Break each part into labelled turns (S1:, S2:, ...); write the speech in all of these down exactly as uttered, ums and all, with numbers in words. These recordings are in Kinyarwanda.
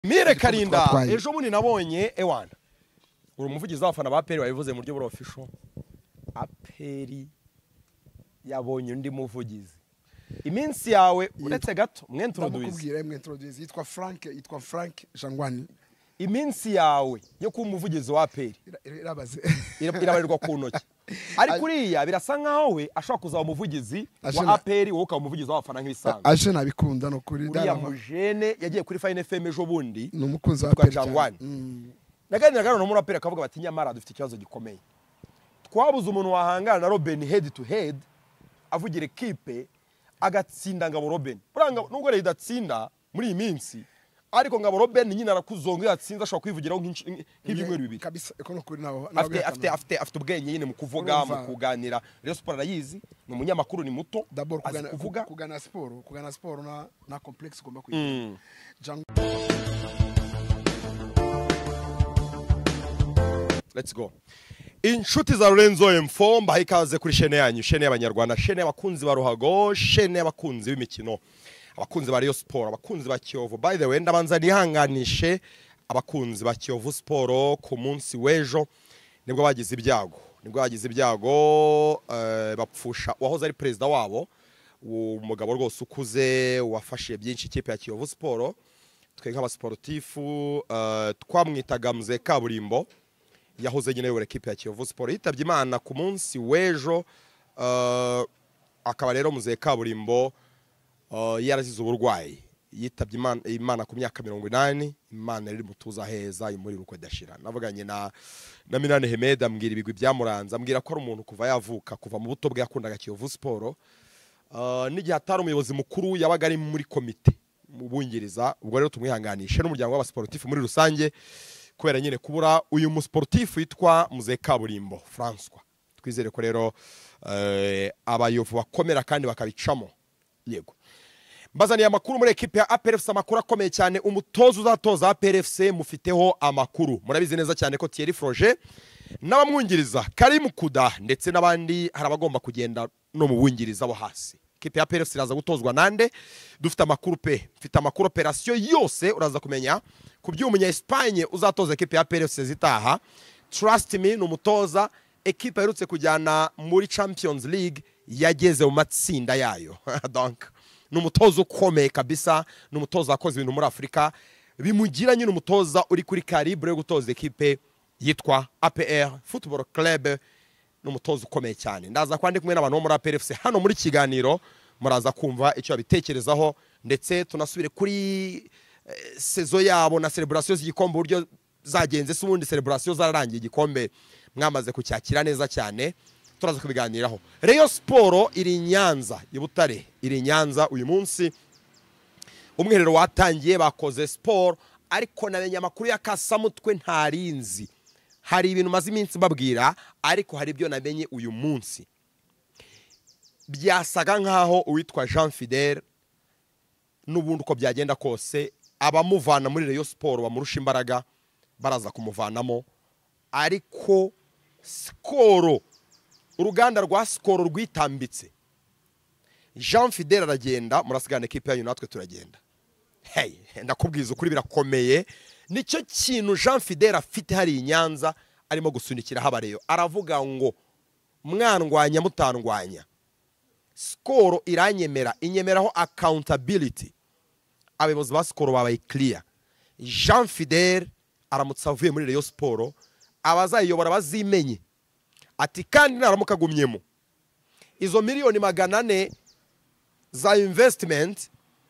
S1: Mire Karinda ejo bundi nabonye ewana uri umuvugizi w'abafana ba A P R wabivuze mu buryo buri official. A P R yabonye undi muvugizi iminsi yawe uretse gato
S2: mwentroduce mwentroduce yitwa Frank yitwa Frank Jangwani.
S1: Iminsi yawe yo kuba umuvugizi wa A P R
S2: irabaze
S1: irabarirwa ku ntoki. Ari kuriya birasa nkaho we ashaka kuzaba umuvugizi wa A P R wowe ukaba umuvugizi w'abafana nk'ibisanzwe.
S2: Aje nabikunda no kuri
S1: dara mujene yagiye kuri Fine F M ejo bundi
S2: n'umukunzi wa A P R
S1: Jangwani. Naganira gano no muri A P R akavuga bati nyamara dufite ikibazo gikomeye. Twabuze umuntu wahangana na Robben head to head avugira equipe agatsinda ngabo Robben. Buranga nubwo rero idatsinda muri iyi minsi ariko ngabo Robben nyine arakuzonga yatsinza ashaka kwivugiraho nk'ibyumweru bibiri
S2: kabisa eko no kuri nabo
S1: afite afite afite afite ubwenge nyine mu kuvuga mu kuganira. Rayon Sport arayizi ni umunyamakuru ni muto
S2: d'abord kuvuga kugana sport kugana sport na na complex ugomba kuyiga.
S1: Let's go. Inshuti za Lorenzo Info mbaha ikaze kuri chaîne yanyu, chaîne y'abanyarwanda, chaîne y'abakunzi ba ruhago, chaîne y'abakunzi b'imikino, abakunzi ba Rayon Sport, abakunzi ba Kiyovu. By the way ndabanza nihanganishe abakunzi ba Kiyovu Sport ku munsi w'ejo nibwo bagize ibyago nibwo bagize ibyago uh, bapfusha wahoze ari president wabo umugabo rwose ukuze wafashe byinshi ikipe ya Kiyovu Sport. Twe nk'abasportifu uh, twamwitaga Mzee Kaburimbo yahoze nyine yobora equipe ya Kiyovu Sport yitabye Imana ku munsi w'ejo. uh, akaba rero Mzee Kaburimbo uh, yarazize uburwayi yitabye Imana, Imana ku myaka mirongo inani. Imana iri mutuza heza imuri ruko dashira. Navuganye na na Minane Hemeda ambwira ibigwi byamuranza, ambwira ko ari umuntu kuva yavuka kuva mu buto bwe yakundaga Kiyovu Sport. uh, n'igihe atari umuyobozi mukuru yabaga ari muri komite mu bungiriza. Ubwo rero tumwihanganishe n'umuryango w'abasportifu muri rusange kubera nyine kubura uyu musportifu yitwa Mzee Kaburimbo François. Twizere ko rero eh, abayovu bakomera kandi bakabicamo. Yego mbazaniye amakuru muri equipe ya A P R F C, amakuru akomeye cyane. Umutozo uzatoza A P R F C mufiteho amakuru, murabizi neza cyane ko Thierry Froger n'abamwungiriza Karim Kuda ndetse n'abandi harabagomba kugenda no mu bungiriza bo hasi. Equipe ya A P R F C iraza gutozwa nande? Dufite amakuru pe, mfite amakuru operation yose uraza kumenya ku by'umunya Espagne uzatoza equipe ya A P R F C zitaha. Trust me n'umutoza equipe yarutse kujyana muri Champions League yageze mu matsinda yayo. Donc n'umutoza ukomeye kabisa, n'umutoza akoze ibintu muri Afrika bimugira nyine umutoza uri kuri calibre yo gutoza equipe yitwa A P R Football Club. N'umutoza ukomeye cyane. Ndaza kwandi kumwe n'abantu bo muri A P R F C hano muri kiganiro muraza kumva icyo babitekerezaho, ndetse tunasubire kuri eh, sezo yabo na celebration z'igikombe buryo zagenze. Se ubundi celebration zararangiye igikombe mwamaze kucyakira neza cyane, turaza kubiganiraho. Rayon Sport iri Nyanza y'Ibutare, iri Nyanza uyu munsi. Umwiherero watangiye bakoze sport, ariko namenye amakuru ya Kasamutwe ntarinzi. Hari ibintu maze iminsi mbabwira ariko hari ibyo namenye uyu munsi. Byasaga nkaho uwitwa Jean Fidel n'ubundi uko byagenda kose abamuvana muri Rayon Sport bamurusha imbaraga baraza kumuvanamo, ariko Skoro uruganda rwa Skoro rwitambitse. Jean Fidel aragenda, murasigana equipe yanyu natwe turagenda. Hey, ndakubwiza ukuri birakomeye. Nicyo kintu Jean Fidel afite hari inyanza arimo gusunikira habareyo. Aravuga ngo mwanrwanya mutandwanya. Skoro iranyemera, inyemeraho accountability. Abayobozi ba Skoro babaye clear. Jean Fidel aramutse avuye muri Rayon Sport abazayiyobora bazimenye ati kandi naramuka gumyemo izo miliyoni magana ane za investment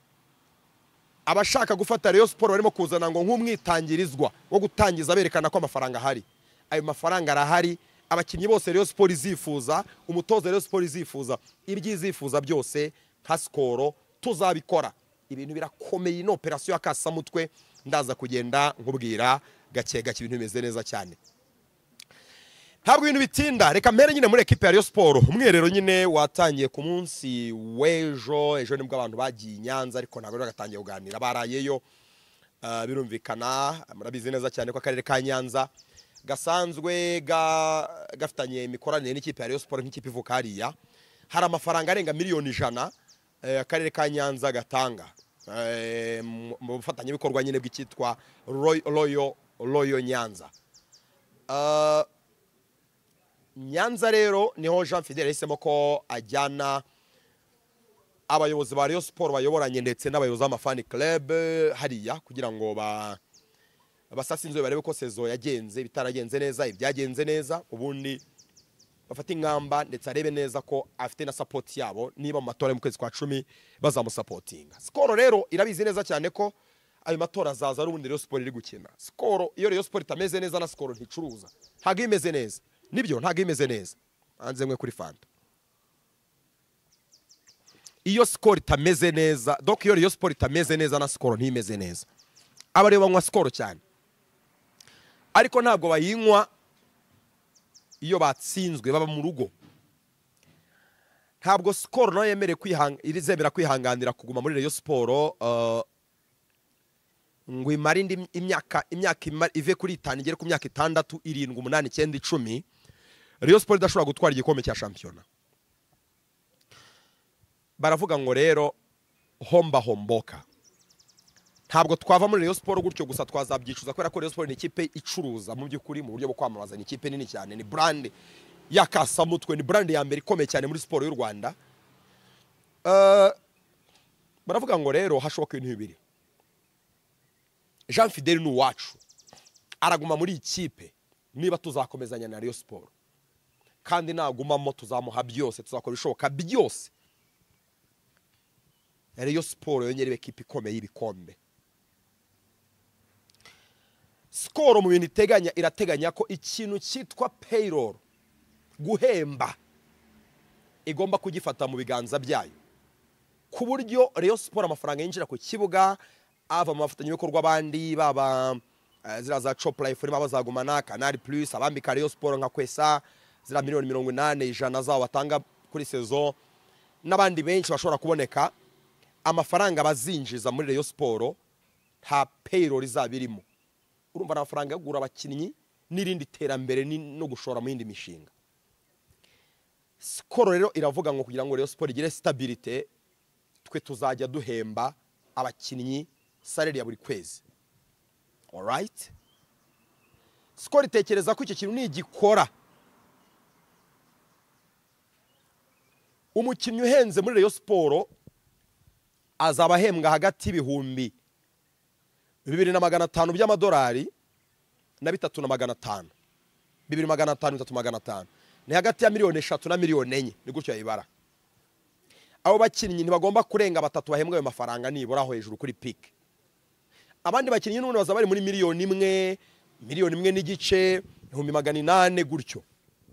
S1: abashaka gufata Rayon Sport barimo kuzana ngo nk'umwitangirizwa wo gutangiza berekana ko amafaranga hari. Ayo mafaranga arahari, abakinnyi bose Rayon Sport izifuza, umutoza Rayon Sport izifuza, ibyizifuza byose nka Skoro tuzabikora. Ibintu birakomeye no operation ya Kasamutwe, ndaza kugenda nkubwira gake gake ibintu bimeze neza cyane. Ntabwo ibintu bitinda, reka mpere nyine muri equipe ya Rayon Sport. Umwiherero nyine watangiye ku munsi w'ejo, ejo nibwo abantu bagiye Nyanza ariko ntabwo bagatangiye kuganira barayeyo. Uh, birumvikana murabizi neza cyane ko akarere ka Nyanza gasanzwe ga gafitanye imikoranire n'ikipe ya Rayon Sport nk'ikipe ivuka hariya. Hari amafaranga arenga miliyoni ijana akarere ka Nyanza gatanga. eh, mu bufatanyabikorwa nyine bw'ikitwa Royal Royal Nyanza. Uh, Nyanza rero niho Jean Fidèle yahisemo ko ajyana abayobozi ba Rayon Sport bayoboranye ndetse n'abayobozi b'amafani club hariya kugira ngo ba basasinzwe barebe ko sezo yagenze bitaragenze neza ibyagenze neza ubundi bafata ingamba ndetse arebe neza ko afite na support yabo niba mu matora mu kwezi kwa cumi bazamusapotinga. Skoro rero irabizi neza cyane ko ayo matora azaza n'ubundi Rayon Sport iri gukina. Skoro iyo Rayon Sport itameze neza na Skoro nticuruza ntago imeze neza nibyo ntago imeze neza anze mwe kuri Fanta. Iyo Skoro itameze neza donc iyo Rayon Sport itameze neza na Skoro ntimeze neza abareba banywa Skoro cyane ariko ntabwo bayinywa iyo batsinzwe baba mu rugo. Ntabwo Skoro no yemere kwihanga irizebera kwihanganira kuguma muri Rayon Sport uh, ngo imari indi imyaka imyaka ive kuri itanu igere ku myaka itandatu irindwi umunani icyenda icumi Rayon Sport idashobora gutwara igikombe cya shampiyona. Baravuga ngo rero homba homboka ntabwo twava muri Rayon Sport gutyo gusa twazabyicuza kubera ko Rayon Sport ni ikipe icuruza mu by'ukuri mu buryo bwo kwamamaza ni ikipe nini cyane ni brand ya Kasamutwe ni brand ya mbere ikomeye cyane muri sport y'u Rwanda. Uh, baravuga ngo rero hashoboka ibintu bibiri. Jean Fidèle ni uwacu araguma muri ikipe niba tuzakomezanya na Rayon Sport kandi nagumamo tuzamuha byose tuzakora bishoboka byose Rayon Sport yongere ikipe ikomeye y'ibikombe. Skoro mu bintu iteganya irateganya ko ikintu cyitwa payroll guhemba igomba kugifata mu biganza byayo ku buryo Rayon Sport amafaranga yinjira ku kibuga ava mu bafatanyabikorwa abandi baba uh, zira za Chop Life baba bazagumana Canal Plus abambika Rayon Sport nka Kwesa zira miliyoni mirongo inani ijana zabo batanga kuri saison n'abandi benshi bashobora kuboneka amafaranga bazinjiza muri Rayon Sport nta payroll izabirimo. Urumva amafaranga yagura abakinnyi n'irindi terambere no gushora mu yindi mishinga. Skoro rero iravuga ngo kugira ngo Rayon Sport igire stabilité twe tuzajya duhemba abakinnyi salary ya buri kwezi. All right? Skoro itekereza ko icyo kintu ni igikora umukinnyi uhenze muri Rayon Sport azaba ahembwa hagati y'ibihumbi bibiri na magana atanu by'amadolari na bitatu na magana atanu bibiri magana atanu bitatu magana atanu ni hagati ya miliyoni eshatu na miliyoni enye ni gutyo yibara. Abo bakinnyi ntibagomba kurenga batatu bahembwa ayo mafaranga nibura aho hejuru kuri peak. Abandi bakinnyi n'ubundi baza bari muri miliyoni imwe miliyoni imwe n'igice ibihumbi magana inani gutyo.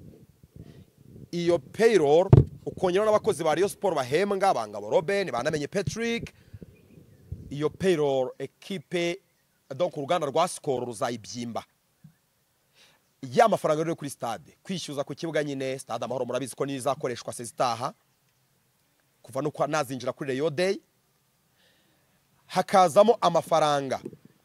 S1: Iyo payroll ukongera n'abakozi ba Rayon Sport bahembwa Bangabo Robben banamenye Patrick iyo payroll equipe donc uruganda rwa Skoro ruzayibyimba. Ya mafaranga rero kuri stade kwishyuza ku kibuga nyine stade Amahoro murabizi ko nizakoreshwa sezitaha kuva no kwa nazinjira kuri Rayon Day hakazamo amafaranga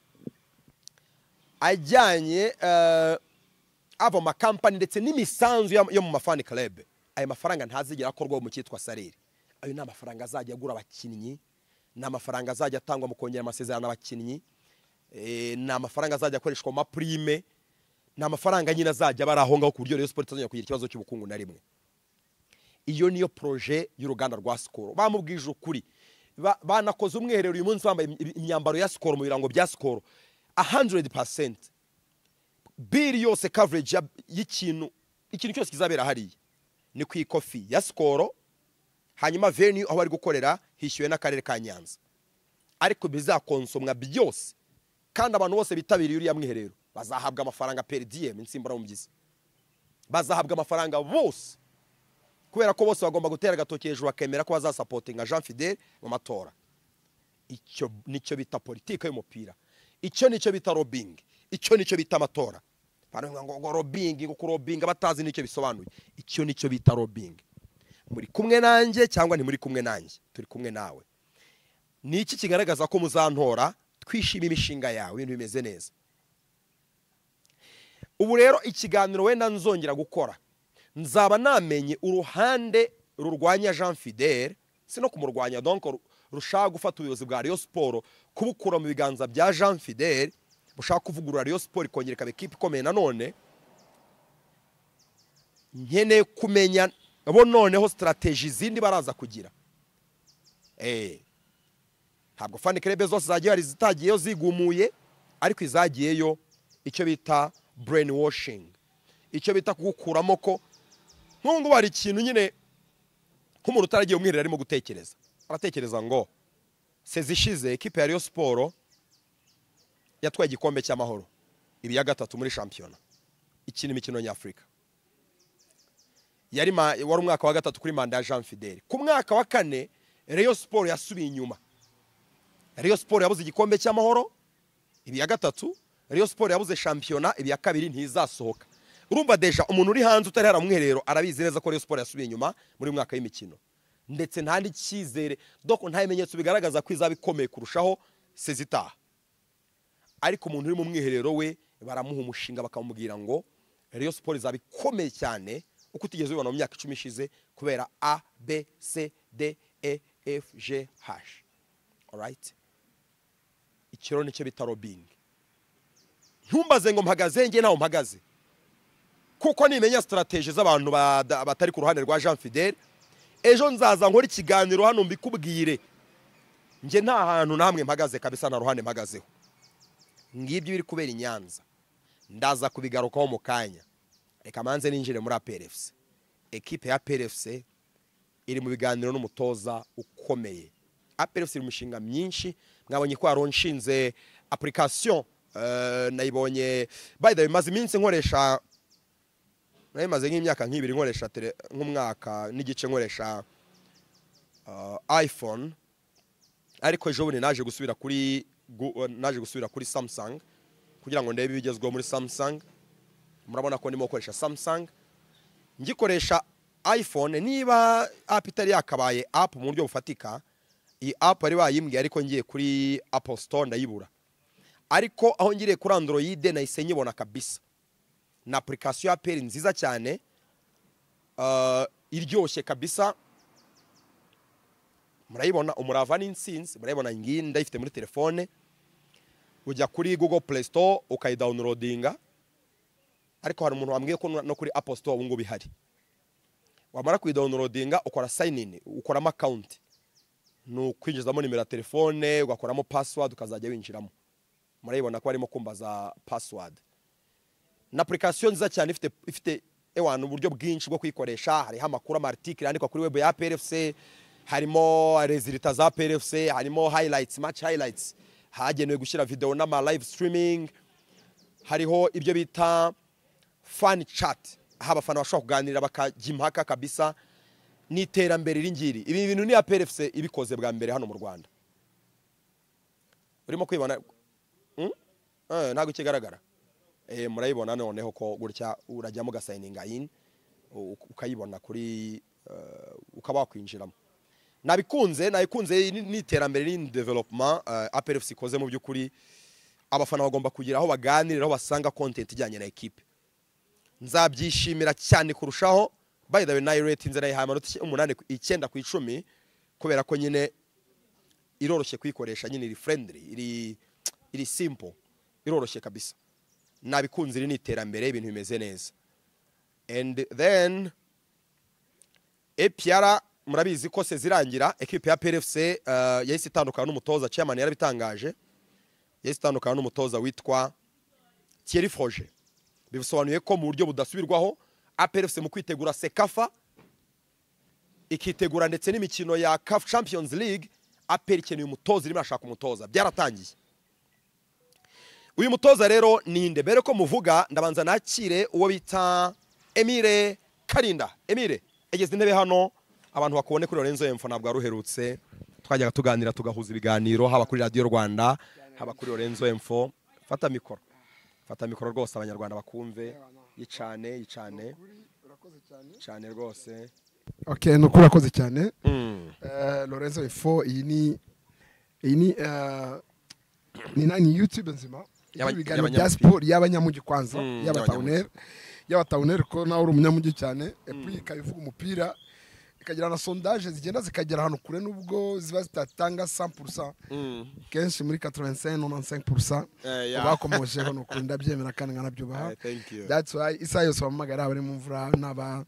S1: ajyanye uh, ava ma company ndetse n'imisanzu yo mu mafani club. Ayo mafaranga ntazigera akorwa mu cyitwa salary. Ayo na mafaranga azajya agura abakinnyi na mafaranga azajya atangwa mu kongera amasezerano abakinnyi eh na mafaranga azajya akoreshwa ma prime na mafaranga nyine azajya baraho ngaho ku buryo Rayon Sport izongera kugira ikibazo cy'ubukungu na rimwe. Iyo niyo projet y'uruganda rwa Skoro bamubwije ukuri banakoze umwiherero uyu munsi bambaye imyambaro ya Skoro mu birango bya Skoro one hundred percent bill yose coverage y'ikintu ikintu cyose kizabera hariya ni ku ikofi ya Skoro hanyuma venue aho bari gukorera hishyuwe n'akarere ka Nyanza ariko bizakonsomwa byose kandi abantu bose bitabiriye uriya mwiherero bazahabwa amafaranga per diem insimbura mu byiza bazahabwa amafaranga bose kubera ko bose bagomba gutera gatoki hejuru bakemera ko bazasupportinga Jean Fidèle mu matora. Icyo nicyo bita politique y'umupira, icyo nicyo bita lobbying, icyo nicyo bita amatora. Bano ngo ngo lobbying ngo kurobinga batazi nicyo bisobanuye, icyo nicyo bita lobbying. Muri kumwe nanjye cyangwa ni muri kumwe nanjye, turi kumwe nawe. Ni iki kigaragaza ko muzantora twishima imishinga yawe ibintu bimeze neza. Ubu rero ikiganiro wenda nzongera gukora nzaba namenye uruhande rurwanya Jean Fidèle sino kumurwanya donc rushaka gufata ubuyobozi bwa Rayon Sport kubukura mu biganza bya Jean Fidel bushaka kuvugurura Rayon Sport ikongera ikaba ekipe ikomeye nanone nkeneye kumenya bo noneho strategy zindi baraza kugira eh ntabwo fan club zose zagiye ari zitagiyeyo zigumuye ariko izagiyeyo icyo bita brainwashing icyo bita kugukuramo ko nk'ubu bari ikintu nyine nk'umuntu utaragiye umwirira arimo gutekereza aratekereza ngo sezishize ekipe ya Rayon Sport yatwaye igikombe cy'amahoro ibi ya gatatu muri championnat ikina imikino nyafrika yari wari umwaka wa gatatu kuri manda ya Jean Fidel ku mwaka wa kane Rayon Sport yasubiye inyuma Rayon Sport yabuze igikombe cy'amahoro ibi ya gatatu Rayon Sport yabuze championnat ibi ya kabiri ntizasohoka urumva deja umuntu uri hanze utari haramwiherero arabizi neza ko Rayon Sport yasubiye inyuma muri mwaka y'imikino ndetse nta n'ikizere doko nta bimenyetso bigaragaza ko izaba ikomeye kurushaho sezitaha ariko umuntu uri mu mwiherero we baramuha umushinga bakamubwira ngo Rayon Sport izaba ikomeye cyane uko utigeze ubona mu myaka icumi ishize kubera A B C D E F G H alright ikiro nicyo bita lobbying ntumbaze ngo mpagaze nge naho mpagaze kuko nimenya strategy z'abantu batari ku ruhande rwa Jean Fidel ejo nzaza nkora ikiganiro hano mbikubwire nge nta hantu namwe mpagaze kabisa na ruhande mpagazeho ngibyo biri kubera inyanza ndaza kubigarukaho mu kanya reka manze ninjire muri A P R F C ekipe ya A P R F C iri mu biganiro n'umutoza ukomeye A P R F C iri mushinga myinshi mwabonye ko aronshinze application uh, nayibonye by the way maze iminsi nkoresha naye maze nk'imyaka nk'ibiri nkoresha nk'umwaka n'igice nkoresha uh, iPhone ariko ejo bundi naje gusubira kuri naje gusubira kuri Samsung kugira ngo ndebe ibigezweho muri Samsung murabona ko ndimo gukoresha Samsung ngikoresha iPhone niba app itari yakabaye app mu buryo bufatika iyi app ari bayimbwiye ariko ngiye kuri Apple Store ndayibura ariko aho ngiriye kuri Android nahise nyibona kabisa na application ya Apple nziza cyane uh, iryoshye kabisa murayibona umurava n'insinzi murayibona ngiyi ndayifite muri telefone ujya kuri Google Play Store ukayidownloadinga ariko hari umuntu wambwiye ko no kuri Apple Store ubu ngo bihari wamara kuyidownloadinga ukora sign in ukoramo account no kwinjizamo nimero ya telefone ugakoramo password ukazajya winjiramo murayibona ko harimo kumbaza password na application nziza cyane ifite ifite ewana uburyo bwinshi bwo kwikoresha hari amakuru ama article yandikwa kuri web ya A P R F C harimo results za A P R F C harimo highlights match highlights hagenewe gushyira video n'ama live streaming hariho ibyo bita fan chat aho abafana bashobora kuganira bakajya impaka kabisa n'iterambere ringiri ibi bintu ni A P R F C ibikoze bwa mbere hano mu Rwanda urimo kwibona hmm? eh ntago kigaragara eh murayibona noneho ko gutya urajya mu gasigninga in ukayibona kuri uh, ukaba kwinjiramo nabikunze nayikunze n'iterambere ni development uh, A P R F C koze mu byukuri abafana bagomba kugira aho baganirira aho basanga content ijyanye na equipe nzabyishimira cyane kurushaho by the way nayo rate inzira y'amanota umunani icyenda ku icumi kubera ko nyine iroroshye kwikoresha nyine iri friendly iri iri simple iroroshye kabisa nabikunze iri n'iterambere ibintu bimeze neza and then epiara murabizi ko se zirangira equipe ya A P R F C uh, yahise itandukana n'umutoza chairman yarabitangaje yahise itandukana n'umutoza witwa Thierry Froger bisobanuye ko mu buryo budasubirwaho A P R F C mu kwitegura Sekafa ikitegura ndetse n'imikino ya C A F Champions League A P R ikeneye umutoza irimo ashaka umutoza byaratangiye uyu mutoza rero ninde bere ko muvuga ndabanza nakire uwo bita Emile Karinda Emile egeze intebe hano abantu bakubone kuri Lorenzo Info ntabwo aruherutse twajyaga tuganira tugahuza ibiganiro haba kuri Radio Rwanda haba kuri Lorenzo Info fata mikoro fata mikoro rwose abanyarwanda bakumve yicane yicane cyane rwose
S2: okay no kurakoze cyane eh Lorenzo Info iyi ni iyi ni eh ni nani YouTube nzima ibiganiro bya sport y'abanyamugi kwanza y'abatawner y'abatawner ko nawe uri umunyamugi cyane et puis kabivuga umupira ikagira na sondage zigenda zikagera hano kure nubwo ziba zitatanga cent pour cent kenshi muri quatre-vingt-cinq quatre-vingt-quinze pour cent bakomojeho no kunda byemera kandi nkanabyubaha. That's why isa yose bamagara bari mu mvura naba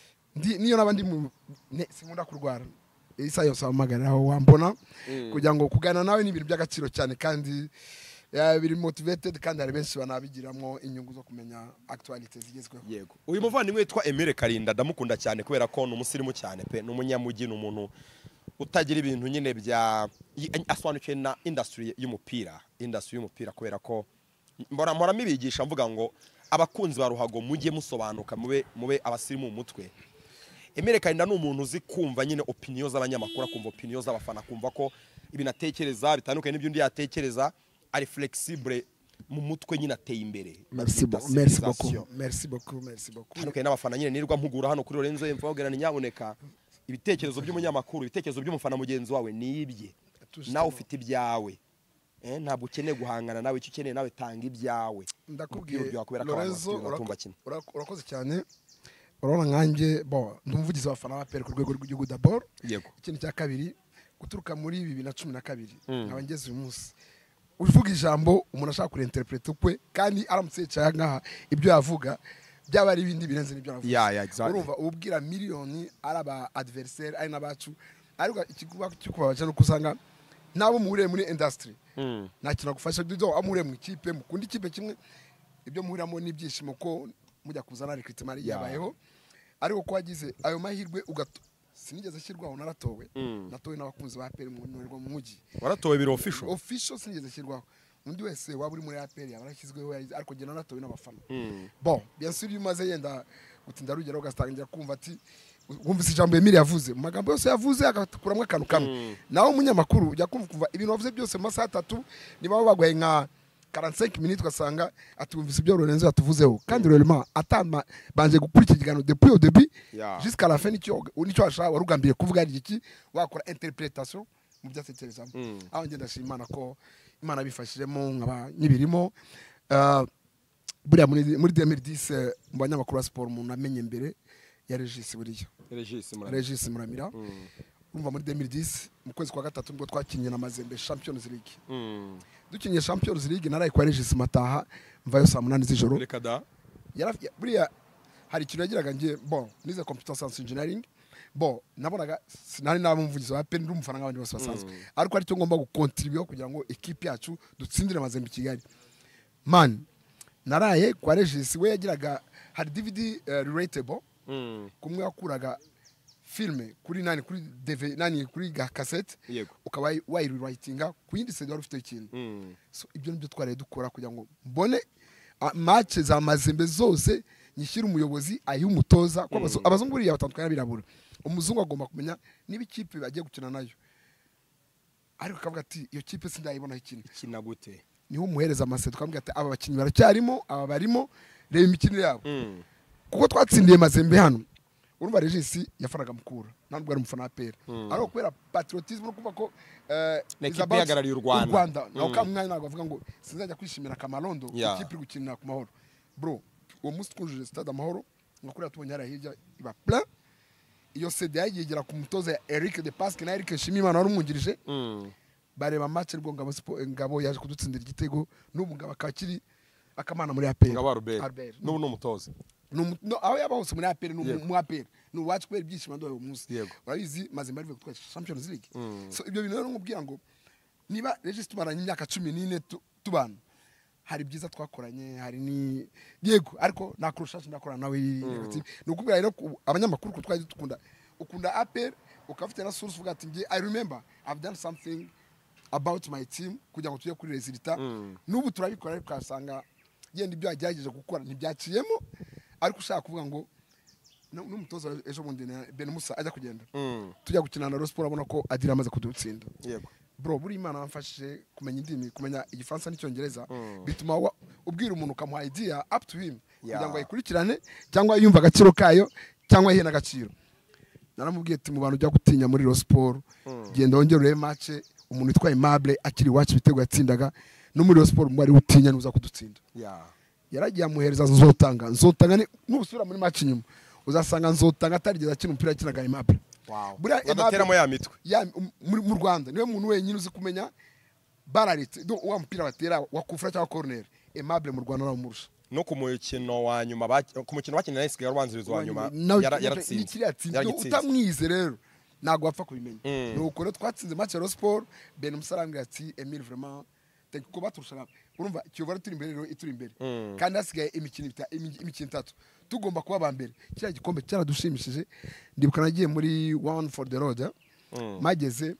S2: niyo nabandi sinkunda kurwara isa yose bamagara aho wambona kugira ngo kugana nawe ni ibintu by'agaciro cyane kandi ya biri motivated kandi ari benshi banabigiramo inyungu zo kumenya actuality zigezweho.
S1: Yego uyu muvandimwe witwa Emile Karinda ndamukunda cyane kubera ko numusirimu cyane pe n'umunyamugi n'umuntu utagira ibintu nyine bya asobanukiye na industry y'umupira industry y'umupira kubera ko mbora mpora mibigisha mvuga ngo abakunzi ba ruhago mujye musobanuka mube mube abasirimu mu mutwe. Emile Karinda ni umuntu uzi kumva nyine opinion z'abanyamakuru akumva opinion z'abafana kumva ko ibinatekereza bitandukanye n'ibyo undi yatekereza ari flexible mu mutwe nyine ateye imbere.
S2: Merci beaucoup merci beaucoup merci beaucoup merci beaucoup
S1: hano kandi n'abafana nyine nirwa mpugura hano kuri Lorenzo Mvogera ni nyaboneka ibitekerezo by'umunyamakuru ibitekerezo by'umufana mugenzi wawe nibye nawe ufite ibyawe eh ntabwo ukeneye guhangana nawe icyo ukeneye nawe tanga ibyawe.
S2: Ndakubwiye Lorenzo urakoze cyane urabona nkanjye bo ndumvugize abafana ba P R ku rwego rw'igihugu d'abord.
S1: Yego
S2: ikintu cya kabiri guturuka muri bibiri na cumi na kabiri abangeze uyu munsi uvuga ijambo umuntu ashaka kureinterpreta ukwe kandi aramutse yicaye ngaha ibyo yavuga byaba ari ibindi birenze n'ibyo yavuga.
S1: Yeah, yeah, exactly.
S2: Urumva ubwira miliyoni araba adversaire ari nabacu ariko ikikuba cyukubabaje no kusanga nabo muhure muri industry mm. nta kintu gufasha duzo amure mu ikipe mukundi ikipe kimwe ibyo muhuramo n'ibyishimo ko mujya kuzana recruitment yabayeho ariko ko wagize ayo mahirwe ugato sinigeze shirwaho naratowe mm. natowe n'abakunzi ba P R mu nurwa mu mugi
S1: waratowe biro official
S2: official sinigeze shirwaho undi wese waba uri muri P R yabarashyizweho ariko gena natowe n'abafana mm. bon bien sûr yumaze yenda gutinda rugero gastangira kumva ati wumvise ijambo Emile yavuze mu magambo yose yavuze agakuramwe akantu kamwe mm. naho umunyamakuru ujya kumva kuva ibintu wavuze byose mu masaha atatu niba bagwaye nka quarante-cinq minutes ugasanga atumvise ibyo Lorenzo yatuvuzeho kandi réellement atama banje gukurikira igano depuis au début yeah. jusqu'à la fin nicyo nicyo ashaka warugambiye kuvuga ari iki wakora interpretation mu byatekerezamo mm. aho ngenda ndashimana ko Imana bifashiremo nkaba nibirimo uh, buriya muri muri deux mille dix mu banyamakuru wa sport umuntu amenye mbere ya Regis buriya
S1: Regis Muramira
S2: Regis Muramira mm. umva muri deux mille dix mu kwezi kwa gatatu nibwo twakinye na Mazembe Champions League mm. dukinye Champions League naraye kwa Regis Mataha mvayo saa munani z'ijoro
S1: rekada
S2: buriya hari ikintu yagiraga ngiye bon nize computer science engineering bon nabonaga sinari nabumvugize wa P R ndumufana nk'abandi bose basanzwe mm. ariko ari cyo ngomba gukontribute kugira ngo equipe yacu dutsindire Mazembe Kigali man naraye kwa Regis we yagiraga hari D V D uh, relatable mm. kumwe yakuraga filme kuri nani kuri D V D nani kuri cassette ukaba wayiriwritinga ku yindi side wari ufite ikintu mm. so ibyo nibyo twaraye dukora kugira ngo mbone uh, match za Mazembe zose nyishyira umuyobozi ayi umutoza ko mm. abazungu buriya batandukanye birabura umuzungu agomba kumenya niba ikipe bagiye gukina nayo ariko kavuga ati iyo kipe sindayibona ikintu
S1: kina gute
S2: niho umuhereza amasete twambwira ati aba bakinyi baracyarimo aba barimo reba imikino yabo mm. kuko twatsindiye Mazembe hano urumva Regis yafanaga mukura ntabwo ari umufana wa P R mm. ariko kubera patriotisme no kuva ko eh
S1: ikipe yagarariye u Rwanda
S2: Rwanda naho kamwe ntabwo avuga ngo sinzajya kwishimira Kamalondo yeah. ikipe gukinira ku mahoro bro uwo munsi twujuje stade amahoro ngakuri tubonye ara hirya iba plein iyo C D A yigera ku mutoza ya Eric de Pasque na Eric Shimimana wari umungirije mm. bareba match rwo ngabo ngabo yaje kudutsindira igitego n'umugabo akakiri akamana muri A P R
S1: ngabo Albert n'ubu n'umutoza
S2: no aho yaba hose muri A P R mu A P R no watch kwera byishimo ndo uwo munsi urabizi Mazembe ari gutwara Champions League mm. so ibyo bintu rero ngubwira ngo niba Regis tumaranye imyaka cumi n'ine tubana hari byiza twakoranye hari ni yego ariko nakurusha ndakorana nawe mm. nukubwira rero abanyamakuru ko twaje dukunda ukunda A P R ukafite na source uvuga ati ngiye I remember I've done something about my team kugira ngo tujye kuri resultat mm. nubu turabikora ariko asanga yenda ibyo yagerageje gukora ntibyaciyemo ariko ushaka kuvuga ngo n'umutoza ejo bundi Ben Musa ajya kugenda mm. tujya gukina na Sport abona ko adira amaze kudutsinda
S1: yego
S2: bro buri Imana amfashije kumenya indimi kumenya igifaransa n'icyongereza mm. bituma ubwira umuntu kamuha idea up to him kugira yeah. ngo ayikurikirane cyangwa yumva agaciro kayo cyangwa yihe n'agaciro naramubwiye ati mu bantu ujya gutinya muri Sport mm. genda wongere match umuntu witwa Aimable akiri watch bitego yatsindaga no muri Sport mwari utinya nuza kudutsinda
S1: yeah.
S2: yaragiye amuhereza nzotanga nzotanga n'ubusura muri match nyuma uzasanga nzotanga atarigeza kino umupira kinaga Aimable buriya
S1: badateramo ya mitwe
S2: ya mu Rwanda niwe muntu wenyine uzi kumenya bararetse do wa mupira batera wa kufra cyangwa corner Aimable mu Rwanda naramurusha
S1: no ku mukino wa nyuma ku mukino wakinira n'isigaye rwanzirizo wa nyuma yaratsinze
S2: utamwize rero nago wapfa kubimenya nuko rero twatsinze match ya Sport Ben Musarangira ati Emile vraiment ko baturusha urumva Kiyovu turi imbere rero ituri imbere kandi hasigaye imikino imikino itatu tugomba kuba ba mbere kira gikombe cyaradushimishije ndibuka nagiye muri one for the road mageze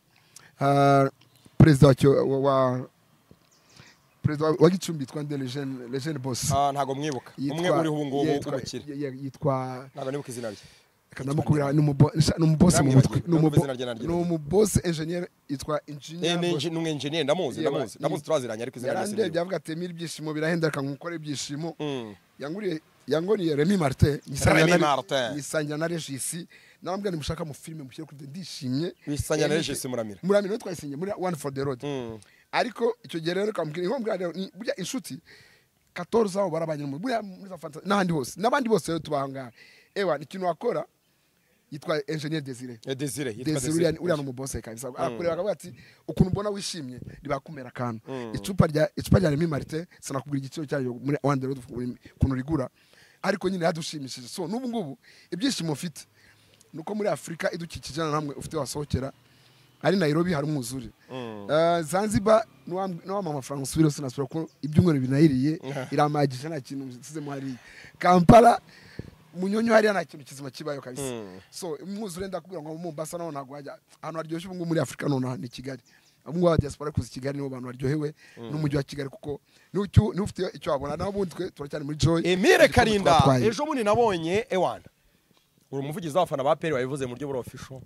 S2: president wa president wa Gicumbi twa Ndele Legend Legend boss
S1: ah ntago mwibuka umwe uri ubu ngubu umukire
S2: yitwa
S1: ntago nibuka izina rye
S2: kanamukubira n'umuboss mu mutwe n'umuboss engineer yitwa engineer
S1: ni n'umwe engineer ndamuzi ndamuzi ndamuzi turaziranye ariko izina rye
S2: yarande byavuga ati Emile byishimo birahendeka nkukora ibyishimo yanguriye yangoniye Remy Martin nisanya na Regis narambwa nimushaka mu filme mushyire kuri ndishimye
S1: bisanya na Regis muramira
S2: muramira no twayisinye muri one for the road ariko icyo gihe rero kamubwira inkombwa burya inshuti quatorze aho barabanye mu burya muri za fantasy n'ahandi hose n'abandi bose rero tubahanga ewa ikintu wakora yitwa Engineer Desire
S1: Desire
S2: yitwa Desire uriya no mu boss kabisa arakureba akavuga ati ukuntu mbona wishimye ribakumera kantu icupa rya icupa rya Remy Martin sanakubwira igiciro cyayo muri one the road kuntu rigura ariko nyine yadushimishije so n'ubu ngubu ibyishimo ufite nuko muri Afrika idukikije namwe ufite wasohokera ari Nairobi hari umwuzuri Zanzibar no mama France biro sinasura ko ibyumweru binayiriye iramagije nta kintu sizemo hari Kampala munyonyo hari nta kintu kizima kibayo kabisa so umwuzure ndakubwira ngo mu Mombasa naho ntago wajya ahantu haryoshye ubu muri Afrika none ni Kigali amwe wa diaspora kuzi Kigali nibo bantu baryohewe n'umujyi wa Kigali kuko ni ufite icyo wabona naho bundi twe turacyane muri Joy
S1: Emile Karinda ejo bundi nabonye Ewanda uri umuvugizi w'abafana ba Peri wabivuze mu buryo buri official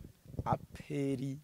S1: Aperi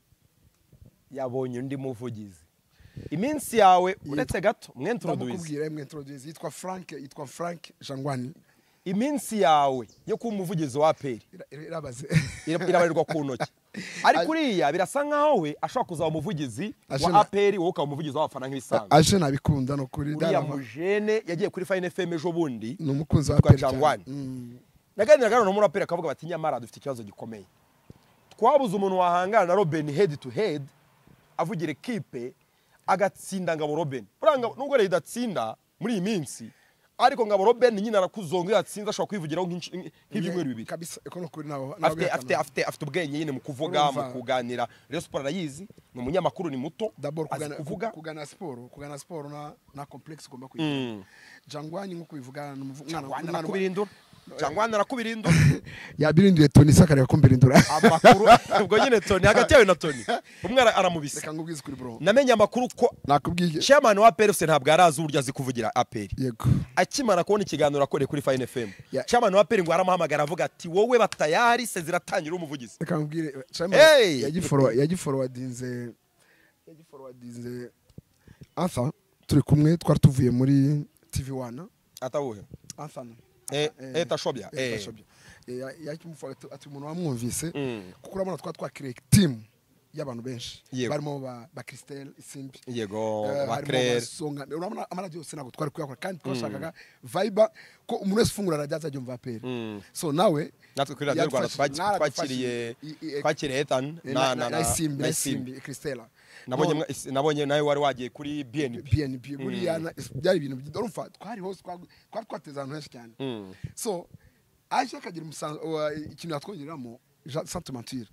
S1: yabonye undi muvugizi iminsi yawe uretse gato mwe introduce
S2: ndakubwira mwe introduce yitwa Frank yitwa Frank Jangwani
S1: iminsi yawe yo kuba umuvugizi wa Peri
S2: irabaze
S1: irabarirwa ku ntoki ari kuriya birasa nkaho we ashaka kuzaba umuvugizi wa Aperi wowe ukaba umuvugizi w'abafana nk'ibisanzwe
S2: aje nabikunda no kuri
S1: dara mujene yagiye kuri Fine F M ejo bundi
S2: n'umukunzi wa Peri
S1: Jangwani naganira no muri Aperi akavuga bati nyamara dufite ikibazo gikomeye twabuze umuntu wahangana na Robin head to head avugira equipe agatsinda ngabo Robin uranga nubwo rero idatsinda muri iyi minsi ariko ngabo Robin nyine arakuzonga yatsinda ashobora kwivugiraho nk'ibyumweru bibiri
S2: kabisa eko no kuri naho
S1: afite afite afite afite ubwenge nyine mu kuvuga mu kuganira rero Sport arayizi ni umunyamakuru ni muto
S2: kuvuga kugana sport kugana sport na na complex ugomba kwiga Jangwani nko kubivugana
S1: n'umwana kubirindura Jangwani arakubirindura
S2: yabirinduye Tony Sakare yakumbirindura
S1: amakuru ubwo nyine Tony hagati yawe na Tony umwe aramubise
S2: reka ngubwize kuri bro
S1: namenye amakuru ko
S2: nakubwiye
S1: chairman wa Aperi se ntabwo arazi uburyo azi kuvugira Aperi
S2: yego
S1: akimara kubona ikiganiro akore kuri Fine F M chairman wa Aperi ngo aramuhamagara avuga ati wowe batayari se ziratangira umuvugizi
S2: reka ngubwire chairman yagiforwa yagiforwardinze yagiforwardinze Arthur turi kumwe twari tuvuye muri T V one
S1: atabuhe
S2: Arthur
S1: eh eh tashobya
S2: eh yakimufora ati umuntu wamwumvise kuko urabona twa twa create team y'abantu benshi barimo ba ba Christelle Isimbi
S1: yego ba Claire
S2: urabona amaradio yose nago twari kuyakora kandi twashakaga vibe ko umuntu wese ufungura radio azajya Aperi so nawe
S1: natwe kuri radio Rwanda twakiriye twakiriye Ethan na na na
S2: Isimbi Christelle
S1: nabonye nabonye nawe wari wagiye kuri B N B
S2: B N B muri yana byari ibintu by'urumfa twari hose twari twatezana henshi cyane so aje akagira umusango ikintu yatwongeramo Sainte Menture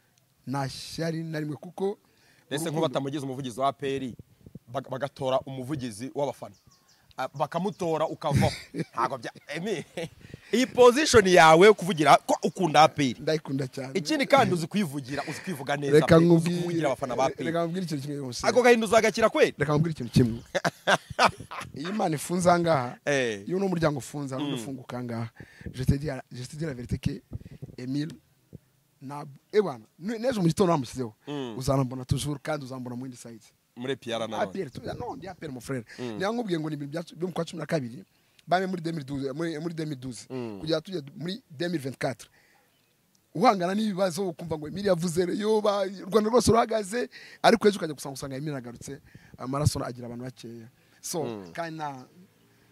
S2: nashyari narimwe kuko
S1: ese nko batamugize umuvugizi wa Aperi bagatora umuvugizi w'abafana bakamutora ukavaho ntago bya emi iyi position yawe kuvugira ko ukunda Aperi
S2: ndayikunda cyane
S1: ikindi kandi uzi kwivugira uzi kwivuga neza
S2: reka
S1: kuvugira abafana ba Aperi
S2: reka ngubwire ikintu kimwe gusa
S1: ako gahinduza agakira kweli
S2: reka ngubwire ikintu kimwe iyi Imana ifunza ngaha iyo no muryango ufunza no ufunguka ngaha je te dis je te dis la vérité que Emile na ebana nejo mu gitondo namushyizeho uzanambona toujours kandi uzambona mu indi side
S1: muri Pierre na
S2: Aperi non ndi Aperi mon frère nyangubwiye ngo ni ibintu byo mu kwa cumi na kabiri bame muri deux mille douze muri muri deux mille douze kujya tujye muri deux mille vingt-quatre uhangana n'ibibazo ukumva ngo Emile yavuze yo ba Rwanda rwose ruhagaze ariko ejo ukajya gusanga usanga Emile agarutse amaraso agira abantu bakeya so kandi na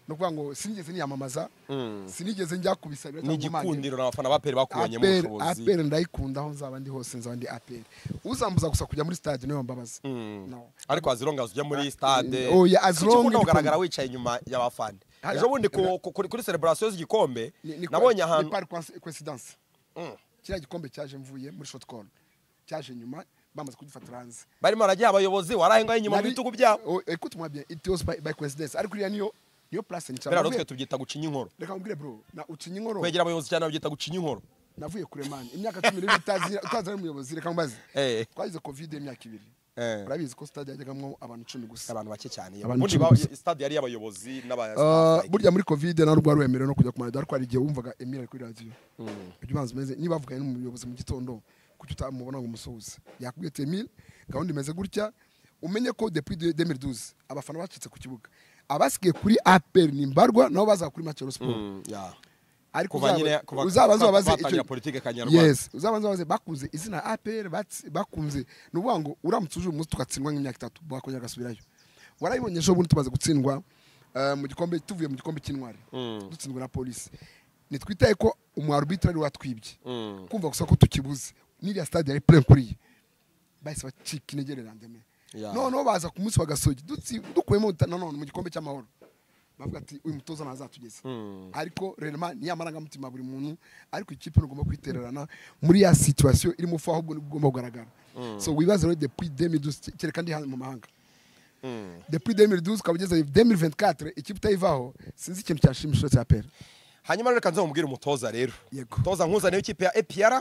S2: no kuvuga ngo sinigeze niyamamaza
S1: Mm.
S2: sinigeze njya kubisabira
S1: ni igikundiro n'abafana ba P R bakubonye mu
S2: APR
S1: bushobozi
S2: APR ndayikunda aho nzaba ndi hose nzaba ndi APR uzambuza gusa kujya muri stade niyo mbabaza
S1: Mm.
S2: no
S1: ariko azironga ujya muri stade
S2: oh yeah as long
S1: ukunda kugaragara wicaye inyuma y'abafana
S2: Hara-
S1: ejo bundi ku- ku- kuri kuri celebration z'igikombe
S2: Ni- ni-
S1: nabonye
S2: ni
S1: ahantu
S2: par coinc- coincidence
S1: Mm.
S2: kiriya gikombe cyaje mvuye muri shot call cyaje nyuma bamaze kugifatira hanze
S1: barimo baragiye abayobozi warahengaye inyuma mu
S2: Nari-
S1: bitugu byabo
S2: oh, écoute-moi bien it was by, by coincidence ariko iriya niyo niyo place ni
S1: bera
S2: cyane
S1: twe tubyita gucinya inkoro
S2: reka mbwire bro na ucinya inkoro
S1: kwegera abayobozi cyane babyita gucinya inkoro
S2: navuye kure man imyaka cumi n'ibiri utazi utazi ari umuyobozi reka mbaze
S1: eh
S2: twagize covid imyaka ibiri
S1: eh
S2: urabizi ko stade yajyagamo abantu icumi gusa
S1: abantu bake cyane
S2: Abantu
S1: ubundi
S2: icumi
S1: ba-
S2: gusa.
S1: stade yari y'abayobozi n'aba
S2: Uh,
S1: staff
S2: burya muri covid na rwa rwemerewe no kujya ku maradiyo ariko hari igihe wumvaga Emile ari kuri radiyo
S1: Mm.
S2: ibyo ubanza umeze niba bavuganye n'umuyobozi mu gitondo kuki utamubona ngo umusuhuze yakubwiye ati Emile gahunda imeze gutya umenye ko depuis deux mille douze abafana bacitse ku kibuga abasigaye kuri A P R ni mbarwa nabo baza kuri match ya Sport
S1: Mm, yeah.
S2: ariko
S1: kuva nyine
S2: uzaba-
S1: kuva
S2: uzabanza babaze
S1: batangira
S2: icyo
S1: politike kanyarwanda
S2: yes uzabanza babaze bakunze izina A P R batsi- bakunze ni ukuvuga ngo uramutse uje umunsi tugatsindwa nk'imyaka itatu bakongera agasubirayo warabibonye ejo bundi tumaze gutsindwa uh, mu gikombe tuvuye mu gikombe cy'intwari
S1: Mm,
S2: dutsindwa na polisi nitwitaye ko umwarbitre ari watwibye
S1: mm.
S2: kumva gusa ko tukibuze n'iriya stade yari plein kuriye bahise bacika intege rendeme
S1: Yeah.
S2: noneho baza ku munsi wa gasogi dutsi- dukuyemo uta- nanone mu gikombe cy'amahoro bavuga ati uyu mutoza ntazatugeza
S1: Mm.
S2: ariko rema niyo amarangamutima buri muntu ariko ikipe ntugomba kwitererana muri ya situation irimo fu ahubwo ugomba kugaragara so wibaze rero depuis deux mille douze kereka ndi hano mu mahanga
S1: Mm.
S2: depuis deux mille douze ukaba ugeze deux mille vingt-quatre ikipe utayivaho sinzi ikintu cyashimishije cya pera
S1: hanyuma rero kanze mubwire umutoza rero
S2: yego
S1: toza nkuzaniye ikipe ya A P R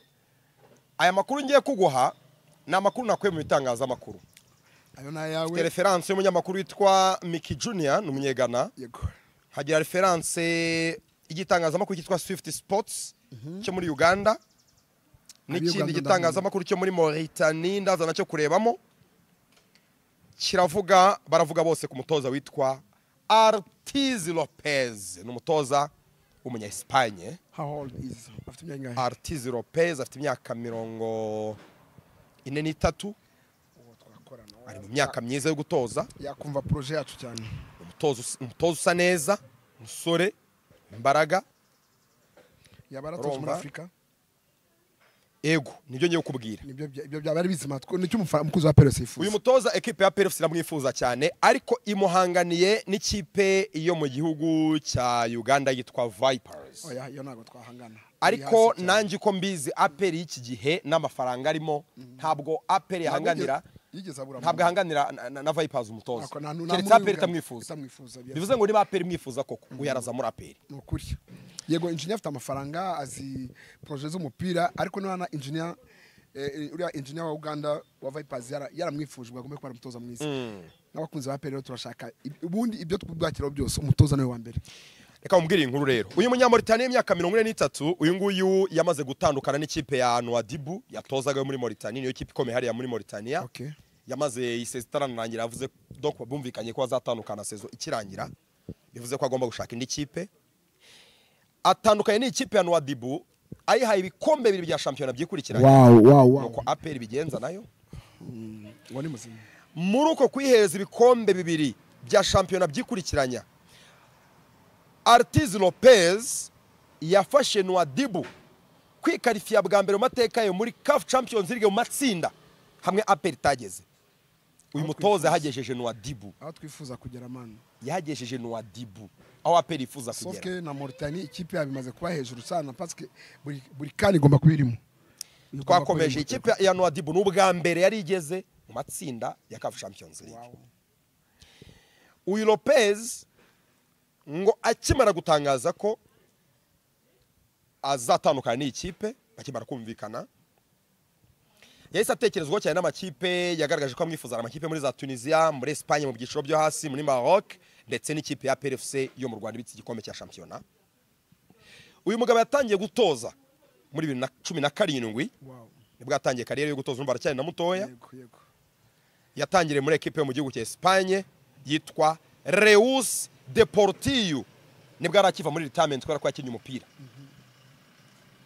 S1: aya makuru ngiye kuguha ni amakuru nakuye mu bitangazamakuru
S2: ayo ni ayawe
S1: Te reference y'umunyamakuru witwa Mickey Junior ni umunyegana
S2: yego
S1: hagira reference y'igitangazamakuru cyitwa Swift Sports cyo muri Uganda n'ikindi
S2: Uganda
S1: gitangazamakuru cyo muri Mauritania ndaza nacyo kurebamo kiravuga baravuga bose ku mutoza witwa Ortiz Lopez ni umutoza w'umunya Espagne
S2: how old is afite imyaka ingahe
S1: Ortiz Lopez afite imyaka mirongo ine n'itatu
S2: uwo twakorana
S1: ari mu myaka myiza yo gutoza
S2: yakumva projet yacu cyane
S1: umutoza us- umutoza usa neza umusore imbaraga
S2: yaba aratoje muri
S1: Urumva?
S2: Afrika
S1: ego nibyo ngiye kukubwira
S2: nibyo bya- ibyo byaba ari bizima two nicyo umufana umukuzi wa Pele
S1: uyu
S2: sifuza
S1: mutoza ekipe ya P R F iramwifuza cyane ariko imuhanganiye n'ikipe yo mu gihugu cya Uganda yitwa Vipers
S2: oya yo ntago twahangana
S1: ariko nanjye uko mbizi A P R y'iki gihe n'amafaranga arimo ntabwo A P R yahanganira
S2: yigeze abura
S1: ntabwo ahanganira na- na- na Vipers umutoza
S2: Ako nta- nta
S1: keretse
S2: muri
S1: A P R
S2: Uganda
S1: itamwifuza
S2: itamwifuza bya-
S1: bivuze ngo niba A P R imwifuza koko uyaraza muri A P R
S2: ni ukuri yego engineer afite amafaranga azi projet z'umupira ariko niba na engineer eh, uriya engineer wa Uganda wa Vipers yara- yaramwifuje ngo agombe kuba umutoza mwiza n'abakunzi ba Pele rero turashaka ib- ubundi ibyo twubwakiraho byose umutoza niwe wa mbere
S1: reka mubwire inkuru rero uyu munyamauritania y'imyaka mirongo ine n'itatu uyu nguyu yamaze gutandukana n'ikipe ya Nouadhibou yatozaga yo muri Mauritania niyo kipe ikomeye hariya muri Mauritania
S2: okay
S1: yamaze isezi itararangira yavuze donc bumvikanye ko bazatandukana sezo ikirangira bivuze ko agomba gushaka indi kipe atandukanye n'ikipe ya Nouadhibou ayihaye ibikombe bibiri bya shampiyona byikurikiranye
S2: wow wow wow
S1: nuko A P R bigenza nayo
S2: uwo ni muzima
S1: muri uko kwihereza ibikombe bibiri bya shampiyona byikurikiranya Ortiz Lopez yafashe Nouadhibou kwikarifiya bwa mbere mu mateka yo muri C A F Champions League mu matsinda hamwe A P R itageze uyu
S2: Aho
S1: mutoza
S2: twifuza.
S1: yahagejeje Nouadhibou
S2: aho twifuza kugera man
S1: yahagejeje Nouadhibou aho A P R ifuza kugera
S2: soke na Mauritania ikipe yabimaze kuba hejuru sana parce que buri buri kani igomba kubirimo
S1: twakomeje ikipe ya Nouadhibou n'ubwa mbere yari igeze mu matsinda ya C A F Champions League
S2: wow
S1: uyu Lopez ngo akimara gutangaza ko azatandukana n'ikipe akimara kumvikana yahise atekerezwaho cyane n'amakipe yagaragaje ko amwifuzana amakipe muri za Tunisia muri Espagne mu byiciro byo hasi muri Maroc ndetse n'ikipe ya P R F C yo mu Rwanda ibitse igikombe cya shampiyona uyu mugabo yatangiye gutoza muri bibiri na cumi na karindwi
S2: wow
S1: nibwo yatangiye kariyeri yo gutoza umva aracyari na mutoya
S2: yego yego
S1: yatangiriye muri ekipe yo mu gihugu cya Espagne yitwa Reus Deportivo nibwo arakiva muri retirement kubera ko yakinnye umupira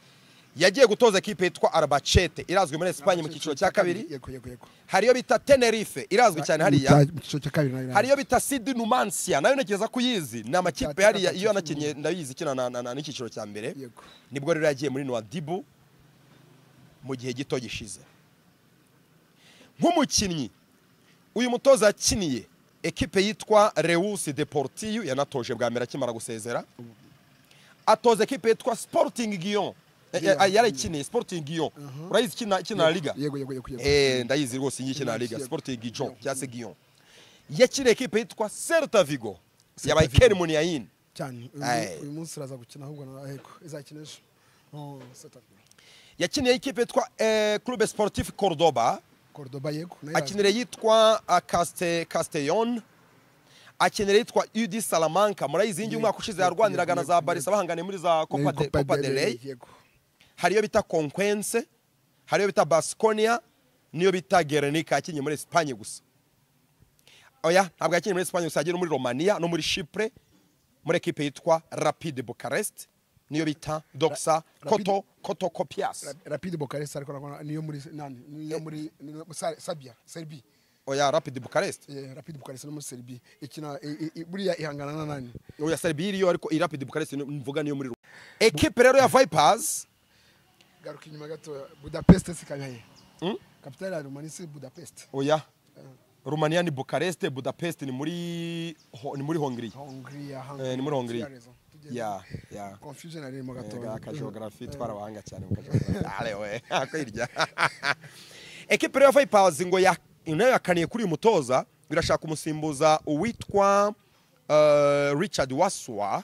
S1: yagiye gutoza ekipe yitwa Albacete irazwi muri Espagne mu cyiciro cya kabiri. Hariyo bita Tenerife irazwi cyane hariya. Hariyo bita Sidi Numancia nayo ntekereza kuyizi ni amakipe hariya iyo nakinye ndayizi kina n'icyiciro cya mbere. Nibwo rero yagiye muri Nouadhibou mu gihe gito gishize. Nk'umukinnyi uyu mutoza yakiniye ekipe yitwa Reus Deportivo yanatoje bwa mbere akimara gusezera. Atoza ekipe yitwa Sporting Gijón yarakiniye Sporting Gijón urayizi kina kina liga eh ndayizi rwose iyi kina liga Sporting Gijón cyase Gijón. Yakiniye ekipe yitwa Celta Vigo yabaye Ken Muniain
S2: cyane uyu munsi raza gukina ahubwo naraheko izakinisha. Oh Celta Vigo. Yakiniye
S1: ekipe yitwa Club Sportif Cordoba
S2: Cordoba yego.
S1: Akinire yitwa Caste Castellón. Akinire yitwa U D Salamanca murayizi ingi umwaka ushize yarwaniraga na za Barca bahangane muri za Copa de Copa del Rey. Hariyo bita Conquense, hariyo bita Baskonia, niyo bita Guernica akinye muri Espagne gusa. Oya ntabwo yakinye muri Espagne gusa agiye muri Romania no muri Chypre muri ekipe yitwa Rapid Bucharest niyo bita Doxa Koto Koto Kopias.
S2: Rapid Bucharest ariko niyo muri nani niyo muri Serbia Serbia.
S1: Oya Rapid Bucharest.
S2: Yeah, Rapid Bucharest no muri Serbia. Ikina buriya ihangana na nani?
S1: Oya Serbia iriyo ariko i Rapid Bucharest mvuga niyo muri. Ekipe rero ya Vipers
S2: garuka inyuma gato Budapest sikanyaye. Hmm? Capital ya Romania si Budapest.
S1: Oya. Romania ni Bucharest, Budapest ni muri ni muri Hongrie.
S2: Hongrie,
S1: eh, ni muri Hongrie. Ya, ya.
S2: Confusion ari mu gato.
S1: Ka geography twarabahanga cyane mu geography. Ale we, akwirya. Ekipe ya Vipers ngo ya inayo yakaniye kuri uyu mutoza birashaka umusimbuza uwitwa uh, Richard Waswa.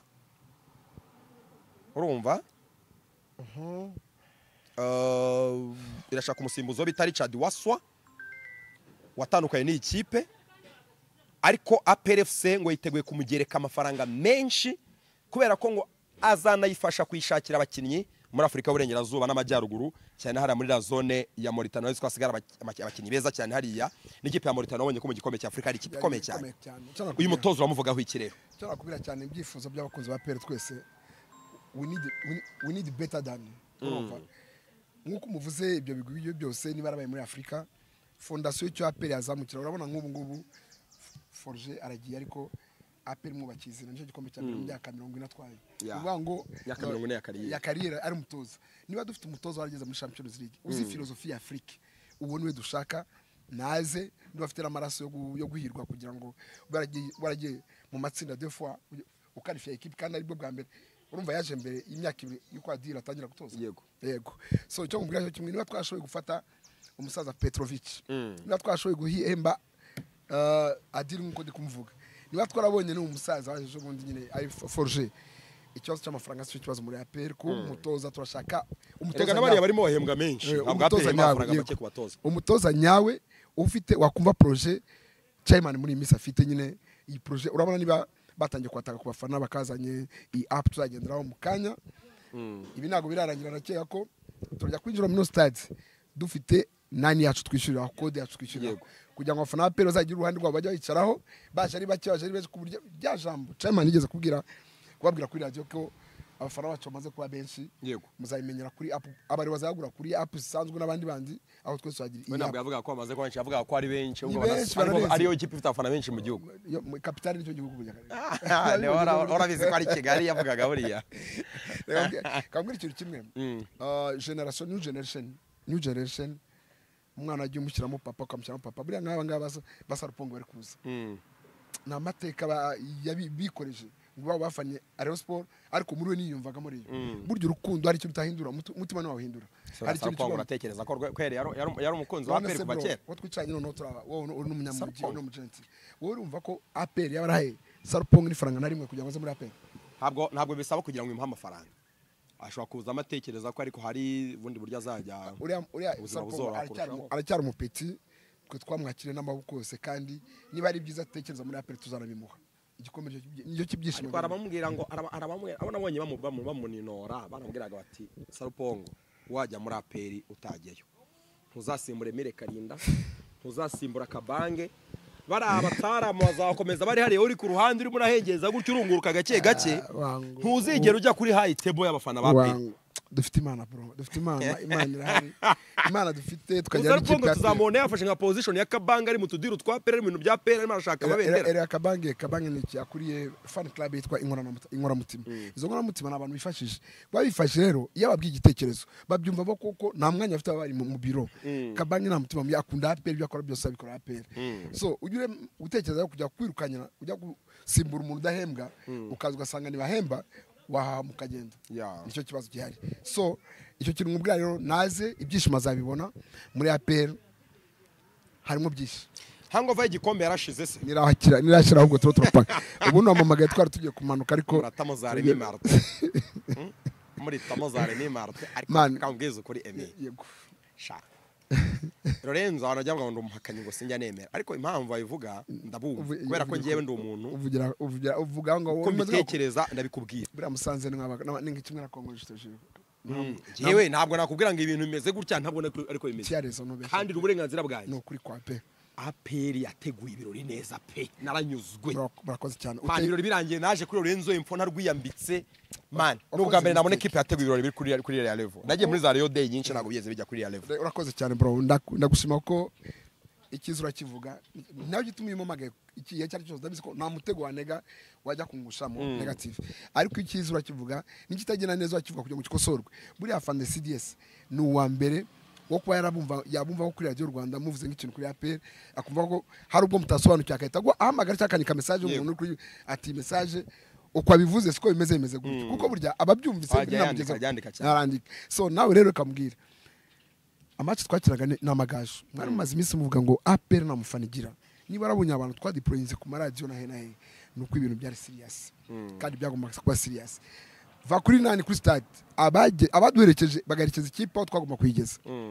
S1: Urumva? Mhm. Uh, irashaka umusimbuzo bita Richard Waswa watandukanye n'ikipe ariko A P R F C ngo yiteguye kumugereka amafaranga menshi kubera ko ngo azanayifasha kwishakira abakinnyi muri Afrika y'Uburengerazuba n'Amajyaruguru cyane hari muri la zone ya Mauritania iziko asigara abakinnyi beza cyane hariya n'ikipe ya Mauritania wabonye ko mu gikombe cya Afrika ari ikipe ikomeye cyane. Uyu mutozo uramuvugaho iki rero?
S2: Cyane kubira cyane ibyifuzo by'abakunzi ba P R twese we need we need better than urumva. Nkuko muvuze ibyo bigwi byose niba arabaye muri Afrika fondation y'icyo A P R yazamukira urabona nk'ubu ngubu Forge aragiye ariko A P R mwubakize n'icyo gikombe cya mbere mu myaka mirongo ine atwaye uvuga ngo
S1: myaka mirongo ine ya kariyeri
S2: ya kariyeri ari umutoza niba dufite umutoza warageze muri Champions League uzi filosofi ya Afrika ubu niwe dushaka naze ndafite amaraso yo guhirwa kugira ngo baragiye mu matsinda deux fois ukarifya equipe kandi aribwo bwa mbere urumva yaje mbere y'imyaka ibiri yuko adira atangira gutoza
S1: yego
S2: yego so icyo ngumbira cyo kimwe niba twashoboye gufata umusaza Petrovic niba twashoboye guhemba uh, adira nkuko ndi kumuvuga niba twarabonye ni umusaza waje bundi nyine ari Forge ikibazo cy'amafaranga cyo kibazo muri A P R ko umutoza turashaka
S1: umutoza n'abari barimo bahembwa menshi
S2: umutoza amafaranga make kubatoza umutoza nyawe ufite wakumva projet Chairman muri Miss afite nyine iyi projet urabona niba batangiye kwataka ku bafana bakazanye iyi app tuzagenderaho mu kanya ibi nago birarangira nakeka ko turajya kwinjira muri stade dufite nani yacu twishyurira code yacu twishyurira kugira ngo abafana P R bazagira uruhande rwabo bajya bicaraho baje ari bake baje ari beze ku buryo bya jambo Chairman yigeze kubwira kubabwira kuri radio ko abafana bacu bamaze kuba benshi
S1: yego
S2: muzayimenyera kuri app abari bazagura kuri app zisanzwe n'abandi bandi aho twese twagira
S1: iyi ntabwo yavuga ko bamaze kuba benshi yavuga ko ari benshi ubwo ariyo ikipe ifite abafana benshi mu gihugu
S2: capital nicyo gihugu bunya
S1: ne ora ora bize ko ari Kigali yavugaga buriya
S2: kambwira ikintu kimwe generation new generation new generation umwana agiye umushyiramo papa ukamushyiramo papa buriya nk'aba ngaba basarupongo bari kuza na amateka yabikoreje ngo bafanye Rayon Sport ariko muri we niyumvaga muri buryo urukundo ari cyo bitahindura umutima no wahindura
S1: hari cyo cyo uratekereza ko kwere yari umukunzi wa A P R kuva kera
S2: wo twicanye no turaba wowe n'umunyamujyi n'umugenti wowe urumva ko A P R yabarahaye sarupongo ni faranga na rimwe kugira ngo aze muri A P R
S1: ntabwo ntabwo bisaba kugira ngo imuhe amafaranga ashobora kuza amatekereza ko ariko hari ubundi buryo azajya
S2: uriya uriya aracyari umupeti twe twamwakire n'amaboko yose kandi niba ari byiza atekereza muri A P R tuzanabimuha igikomere cyo kibyishimo
S1: ariko arabamubwira ngo arabamubwira abo nabonye bamuninora baramubwiraga bati sarupongo wajya muri A P R utageyo ntuzasimbure Mire Karinda ntuzasimbura Kabange bari abataramu bazakomeza bari hariye uri ku ruhande uri murahengeza gutyo urunguruka gake gake ntuzigera ujya kuri high table y'abafana ba P
S2: dufite imana bro dufite imana imana irahari imana dufite tukagira
S1: n'ikipe
S2: n'ikipe
S1: tuzamubona yafashe nka position ya Kabanga ari mu tudiru twa pere ibintu bya pere arimo arashaka amabendera
S2: era kabange kabange ni yakuriye fan club yitwa inkora mutima izo nkora mutima nabantu bifashije babifashe rero iyo babwiye igitekerezo babyumva bo kuko nta mwanya afite abari mu biro kabange nta mutima yakunda apere ibyo akora byose abikora apere so ujye utekereza kujya kwirukanya ujya gusimbura umuntu udahembwa ukaza ugasanga ni bahemba waha mukagenda nicyo kibazo gihari so icyo kintu ngubwa rero naze ibyishimo azabibona muri apere harimo byinshi
S1: hangover igikombe yarashize se
S2: nirahakira nirashira ahubwo turo turapaka ubu no mamagaye twari tugiye kumanuka ariko
S1: ratamozare ni Marte muri tamozare ni Marte ariko kambwiza kuri Emi
S2: yego
S1: sha Lorenzo anajya ngo ndumuhakanye ngo sinjya nemera ariko impamvu ayivuga ndabumva kubera ko ngiyewe ndi umuntu
S2: uvugira uvugira uvuga ngo
S1: uko mbitekereza ndabikubwira
S2: bura musanze ninga kimwe na Kongo jitoje
S1: yewe ntabwo nakubwira ngo ibintu bimeze gutya ntabwo ariko bimeze kandi uburenganzira bwanjye
S2: no kuri kwa pe
S1: aperi yateguye ibirori neza pe naranyuzwe
S2: barakoze cyane
S1: man ibirori birangiye naje kuri Lorenzo Info narwiyambitse man nubwa mbere nabone equipe yateguye ibirori biri kuri kuri Real Level nagiye muri za Rio Day nyinshi ntabwo bigeze bijya kuri Real Level
S2: urakoze cyane bro ndagushima ko ikizura kivuga nayo gituma uyu mamagaye iki cyari cyose ndabizi ko nta mutego wanega wajya kungushamo negative ariko ikizura kivuga nikitagena neza wakivuga kugira ngo kikosorwe buri fan C D S ni uwa mbere wo kuba yarabumva yabumva ko kuri Radio Rwanda muvuze nk'ikintu kuri A P R akumva ko hari ubwo mutasobanukira akahita ngo ahamagara cyakanika message umuntu kuri ati message uko abivuze siko bimeze bimeze gutyo kuko burya ababyumvise binamugeza narandika so nawe rero kamubwira amaci twakiraga n'amagaje mwari mumaze iminsi muvuga ngo A P R na mufanigira niba arabunye abantu twadeployinze ku maradiyo na he na he nuko ibintu byari serious kandi byagomba kuba serious va kuri nani kuri stade abaje abaduherekeje bagaherekeza ikipe aho twagomba kuyigeza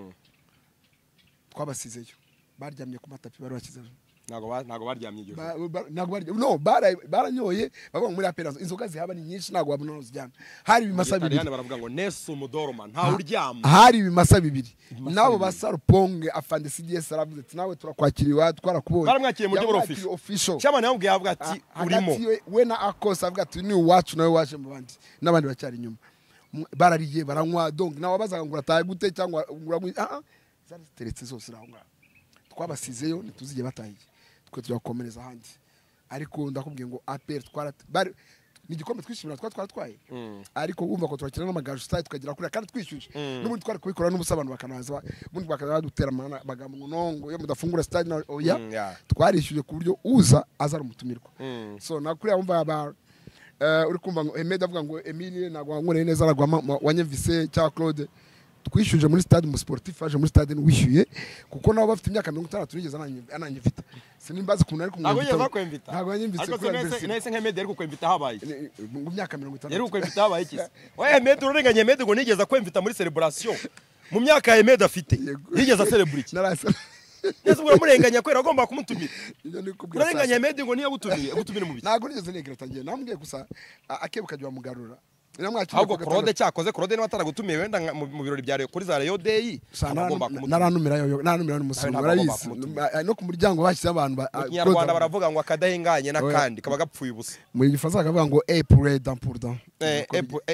S2: twabasizeyo baryamye ku matapi bari bakizeyo
S1: nago nago baryamye igihe
S2: nago barya no baranyoye bavuga muri aperazo inzoga zihaba ni nyinshi nago wabona zijyana hari bimasa bibiri
S1: yani baravuga ngo Nesu Mudoroma nta uryama
S2: hari bimasa bibiri nabo basaruponge afande C D S aravuze ati nawe turakwakiriwa twarakubonye
S1: baramwakiye mu byo official cyama nawe ubwiye avuga ati urimo
S2: we na akosa avuga ati ni wacu nawe waje mu bandi n'abandi bacyari inyuma barariye baranywa donc nawe bazaga ngo urataye gute cyangwa ngura ah zari teretse zose raho ngaho twabasizeyo ntituzije batahiye twe turakomereza handi ariko ndakubwiye ngo A P R twara ni igikombe twishimira twa twaratwaye ariko wumva ko turakina n'amagaju style tukagira kuri kandi twishyuje n'ubundi twari kubikora n'ubusabano bakanaza ubundi bakaza dutera amana bagamba ngo nongo yo mudafungura style na oya twarishyuje ku buryo uza azara umutumirwa so nakuri yumva aba uri kumva ngo Emed avuga ngo Emilie nagwa nkore neza aragwa wanyevise cya Claude twishyuje muri stade mu sportif aje muri stade wishyuye kuko nabo bafite imyaka mirongo itandatu nigeze ananyivita sinimbaza kuntu ari kumwe
S1: ntabwo kwemvita
S2: ntabwo yanyimvitse
S1: kuri Messi nese nk'Emed ari kwemvita habaye
S2: mu myaka mirongo itandatu
S1: yari kwemvita habaye iki oya Emed urenganya Emed ngo nigeze kwemvita muri celebration mu myaka ya Emed afite nigeze celebrate
S2: narasa
S1: nese ubwo murenganya kwera agomba kumutumira urenganya Emed ngo niyo gutumira gutumira mu biki
S2: ntabwo nigeze negera tangiye nambwiye gusa akebuka jwa mugarura
S1: ahubwo Claude cyakoze Claude niba ataragutumiye wenda mu birori bya kuri za Rio Day
S2: agomba kumutumira naranumira yo naranumira n'umusungu barabizi no ku muryango bashyize abantu
S1: Kinyarwanda baravuga ngo akadahinganye n'akandi kaba gapfuye ubusa
S2: mu gifaransa bakavuga ngo e pour et dans pour dans
S1: eh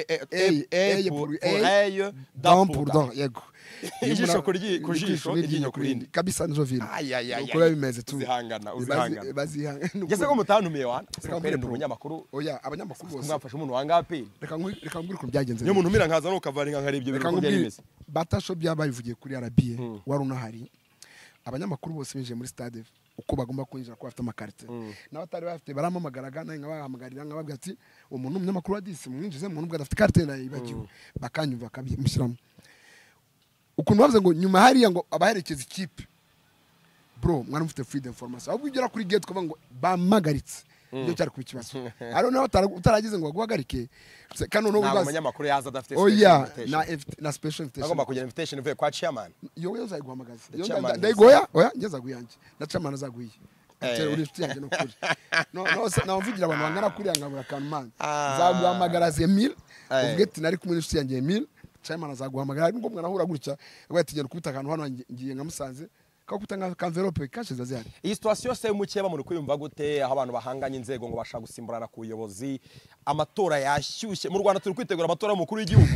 S1: eh pour et
S2: dans pour dans yego
S1: ijisho kuri kujisho iryinyo kurindi
S2: kabisa nizo vile uko bimeze tu
S1: uzihangana uzihangana
S2: bazihangana
S1: ngeze ko mutantumiye wana kwere mu binyamakuru
S2: oya abanyamakuru bose
S1: mwafashe umuntu wangape
S2: reka reka nguri ko byagenze
S1: niyo muntu umira nkaza no kavaringa nkari ibyo bintu byari bimeze
S2: batasho byabayivugiye kuri R B A wari unahari abanyamakuru bose binje muri stade uko bagomba kwinjira ko bafite amakarite n'abatari bafite baramamagaraga nayo nkabahamagarira nkababwira ati umuntu umunyamakuru wa disi mwinjize mu nubwo adafite carte nayo ibagiwe bakanyumva akabimushyiramo ukuntu bavuze ngo nyuma hariya ngo abaherekeza ikipe bro mwana mufite freedom information ahubwo ugera kuri gate kuvuga ngo bamagaritse ibyo cyari kuba ikibazo ari naho utaragize ngo baguhagarike kano no
S1: ubaza umunyamakuru yaza adafite
S2: oya na na special invitation
S1: agomba kugira invitation ivuye kwa chairman
S2: yo yo uzayiguhamagaza yo ndayigoya oya ngeza guyanje na chairman azaguye uri inshuti yanjye no kuri no no navugira abantu bangana kuri yangabura kanman zaguhamagara Emile uvuge ati nari kumwe n'inshuti yanjye Emile chairman azaguhamagara ari ngombwa nahura gutya abatigera kubita akantu hano ngiye ngamusanze kakutanga kanvelope kashize zari
S1: iyi situation se mukeba muri kwiyumva gute aho abantu bahanganye inzego ngo bashaka gusimburana ku buyobozi amatora yashyushye mu Rwanda turi kwitegura amatora mukuru y'igihugu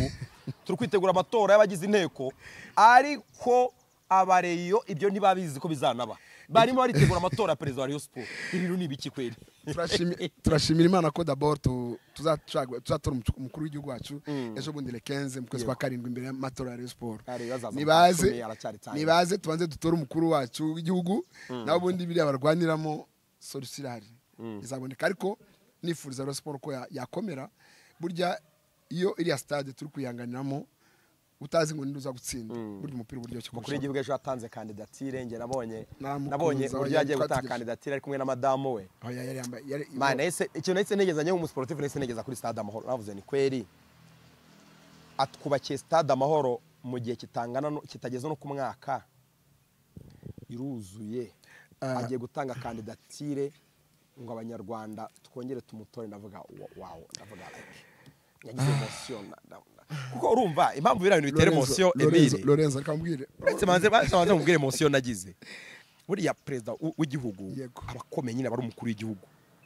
S1: turi kwitegura amatora y'abagize inteko ariko abareyo ibyo ntibabizi ko bizanaba barimo baritegura amatora ya perezida wa Rayon Sport ibintu nibiki kweli
S2: turashimira Imana ko d'abord tuzatora umukuru w'igihugu wacu ejo bundi le quinze mu kwezi kwa karindwi imbere y'amatora ya Rayon Sport nibaze nibaze tubanze dutora umukuru wacu w'igihugu nabo bundi biri abarwaniramo solution ihari izaboneka ariko nifuriza Rayon Sport ko yakomera burya iyo iriya stade turi kuyanganiramo utazi ngo nduza gutsinda burya umupira buryo cyo
S1: kuri igihugu ejo atanze candidature nge nabonye nabonye buryo yagiye gutaka candidature ari kumwe na madamu we
S2: oya yari yambaye
S1: mana ese icyo nahise negezanye mu sportif nahise negeza kuri stade Amahoro navuze ni kweri atwubakiye stade Amahoro mu gihe kitangana kitageze no ku mwaka iruzuye agiye gutanga candidature ngo abanyarwanda twongere tumutore ndavuga wow ndavuga yagize emotion kuko urumva impamvu bira bintu bitera emotion Emile
S2: Lorenzo akambwire
S1: uretse manze basanze mubwire emotion nagize buriya president w'igihugu abakomeye nyine bari umukuru w'igihugu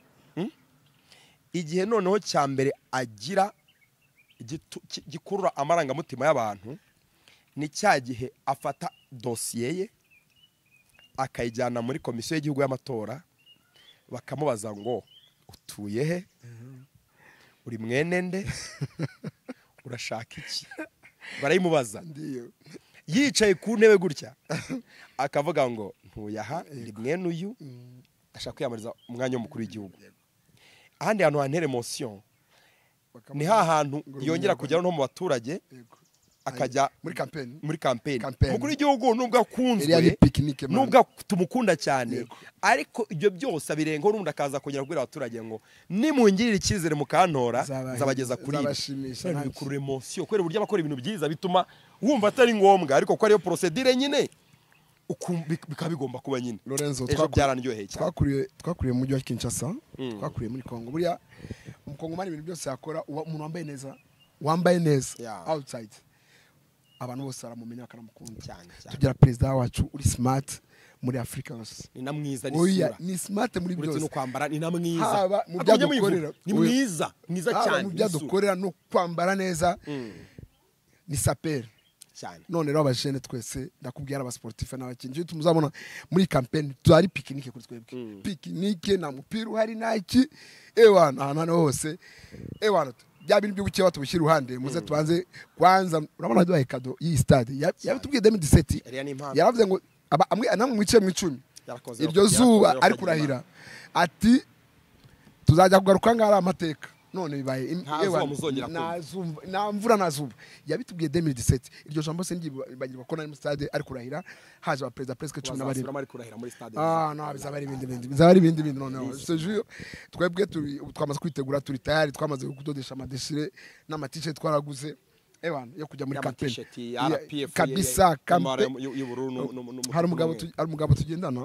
S1: igihe noneho cya mbere agira gikurura amaranga mutima y'abantu ni cya gihe afata dossier ye akayijyana muri komisiyo y'igihugu y'amatora bakamubaza ngo utuye he uri mwene nde urashaka iki barayimubaza yicaye ku ntebe gutya akavuga ngo ntuyaha ndi mwene uyu ashaka kwiyamariza umwanya w'umukuru w'igihugu ahandi hantu hantere emotion ni ha hantu yongera kugera no mu baturage akajya
S2: muri campaign
S1: muri campaign umukuru w'igihugu nubwo akunzwe nubwo tumukunda cyane ariko ibyo byose abirenga n'undi akaza kongera kubwira abaturage ngo nimungirira ikizere mukantora zabageza kuri bikurura emotion kwera buryo abakora ibintu byiza bituma wumva atari ngombwa ariko ko ariyo procedure nyine bikabigomba kuba nyine
S2: Lorenzo
S1: twaranryoheye cyane
S2: twakuriye twakuriye mu mujyi wa Kinshasa twakuriye muri Kongo buriya umukongomani ibintu byose yakora umuntu wambaye neza wambaye neza outside abantu bose baramumenya bakanamukunda
S1: cyane
S2: tugira president wacu uri smart muri Afrika yose
S1: ni na mwiza n'isura
S2: ni smart muri byose
S1: no kwambara ni na mwiza
S2: haba mu byadukorera
S1: ni mwiza mwiza cyane
S2: mu byadukorera no kwambara neza ni sapere
S1: cyane
S2: none rero abajene twese ndakubwira aba sportif n'abakinyi tumuzabona muri campaign twari picnic kuri twebwe picnic na mupira uhari naki ewana ahantu hose ewana bya bintu byo gukeya batubushyira ruhande muze tubanze kwanza urabona duhaye kado iyi stade yabitubwiye deux mille dix-sept yaravuze ngo amwe namwe mwice mu icumi iryo zuba ari kurahira ati tuzajya kugaruka ngara amateka none bibaye na mvura nazuba yabitubwiye deux mille dix-sept iryo jambo se ngibagirwa ko nari stade ari kurahira haje aba president presque cumi na barindwi ah no bizaba ari ibindi bindi bizaba ari ibindi bindi none ce jour twebwe twamaze kwitegura turi tayari twamaze kudodesha amadeshire n'amatishe twaraguze ewana yo kujya muri campaign kabisa campaign hari umugabo hari umugabo tugendana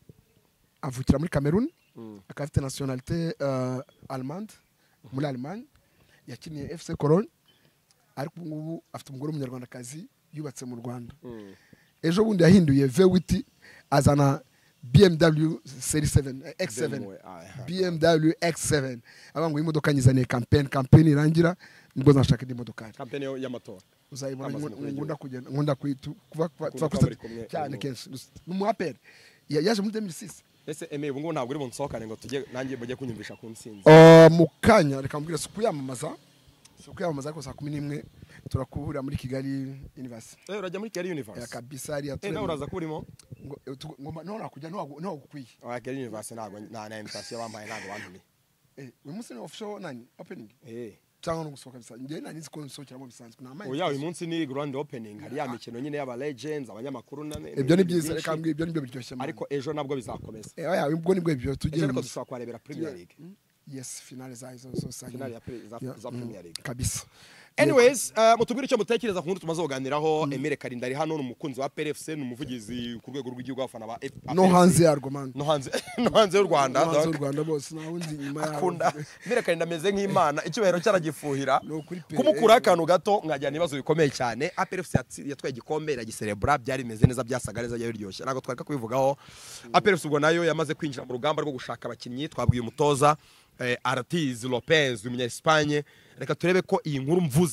S2: avukira muri Cameroon akafite nationalité allemande muri Allemagne yakiniye F C Cologne ariko ngubu afite umugore w'umunyarwandakazi yubatse mu Rwanda ejo bundi yahinduye V huit azana B M W Series seven X seven B M W X seven abangu imodoka nyizaniye campaign campaign irangira nibwo nashaka indi modoka
S1: campaign y'amatora
S2: uzayibona ngunda kugenda ngunda kwitu kuva kuva cyane kenshi n'umuapel yaje muri deux mille six
S1: ese Emile ubungu ntabwo uri bunsohokane ngo tujye nanjye mujye kunyumvisha ku nsinzi
S2: oh mukanya reka mbwira suku yamamaza suku yamamaza ko saa kumi n'imwe turakubura muri Kigali University
S1: eh urajya muri Kigali University
S2: ya kabisa ari
S1: eh nawe uraza kurimo
S2: ngo no nakujya no gukwiye
S1: ah Kigali University ntabwo nta na invitation bambaye ntabwo bantumiye
S2: eh uyu munsi ni official nani opening
S1: eh
S2: cyangwa no gusohoka bisa njye nani nzi ko nsohokera mu bisanzwe na mayi
S1: oya uyu munsi ni grand opening hari ya mikino nyine y'aba legends abanyamakuru nane
S2: ibyo ni byiza reka mbwira ibyo nibyo biryoshye
S1: ariko ejo nabwo bizakomeza
S2: eh oya ubwo nibwo ibyo tugiye
S1: ariko dushobora kwarebera Premier League
S2: yes finale za izo zo sa
S1: finale ya za Premier League
S2: kabisa
S1: anyways uh, mutubwire icyo mutekereza ku nkuru tumaze kuganiraho Emile Karinda ari hano n'umukunzi wa P R F C n'umuvugizi ku rwego rw'igihugu afana ba
S2: no hanze yarwo man
S1: no hanze no hanze y'u Rwanda
S2: no hanze y'u Rwanda bose na wundi nyuma yaho
S1: akunda Emile Karinda ameze nk'Imana icyubahiro cyaragifuhira kumukura akantu gato mwajyana ibibazo bikomeye cyane A P R F C yatwaye igikombe iragiserebra byari bimeze neza byasaga neza byari biryoshye ntago twareka kubivugaho A P R F C ubwo nayo yamaze kwinjira mu rugamba rwo gushaka abakinnyi twabwiye umutoza eh, Artiz Lopez umunya Espagne reka turebe ko iyi nkuru mvuze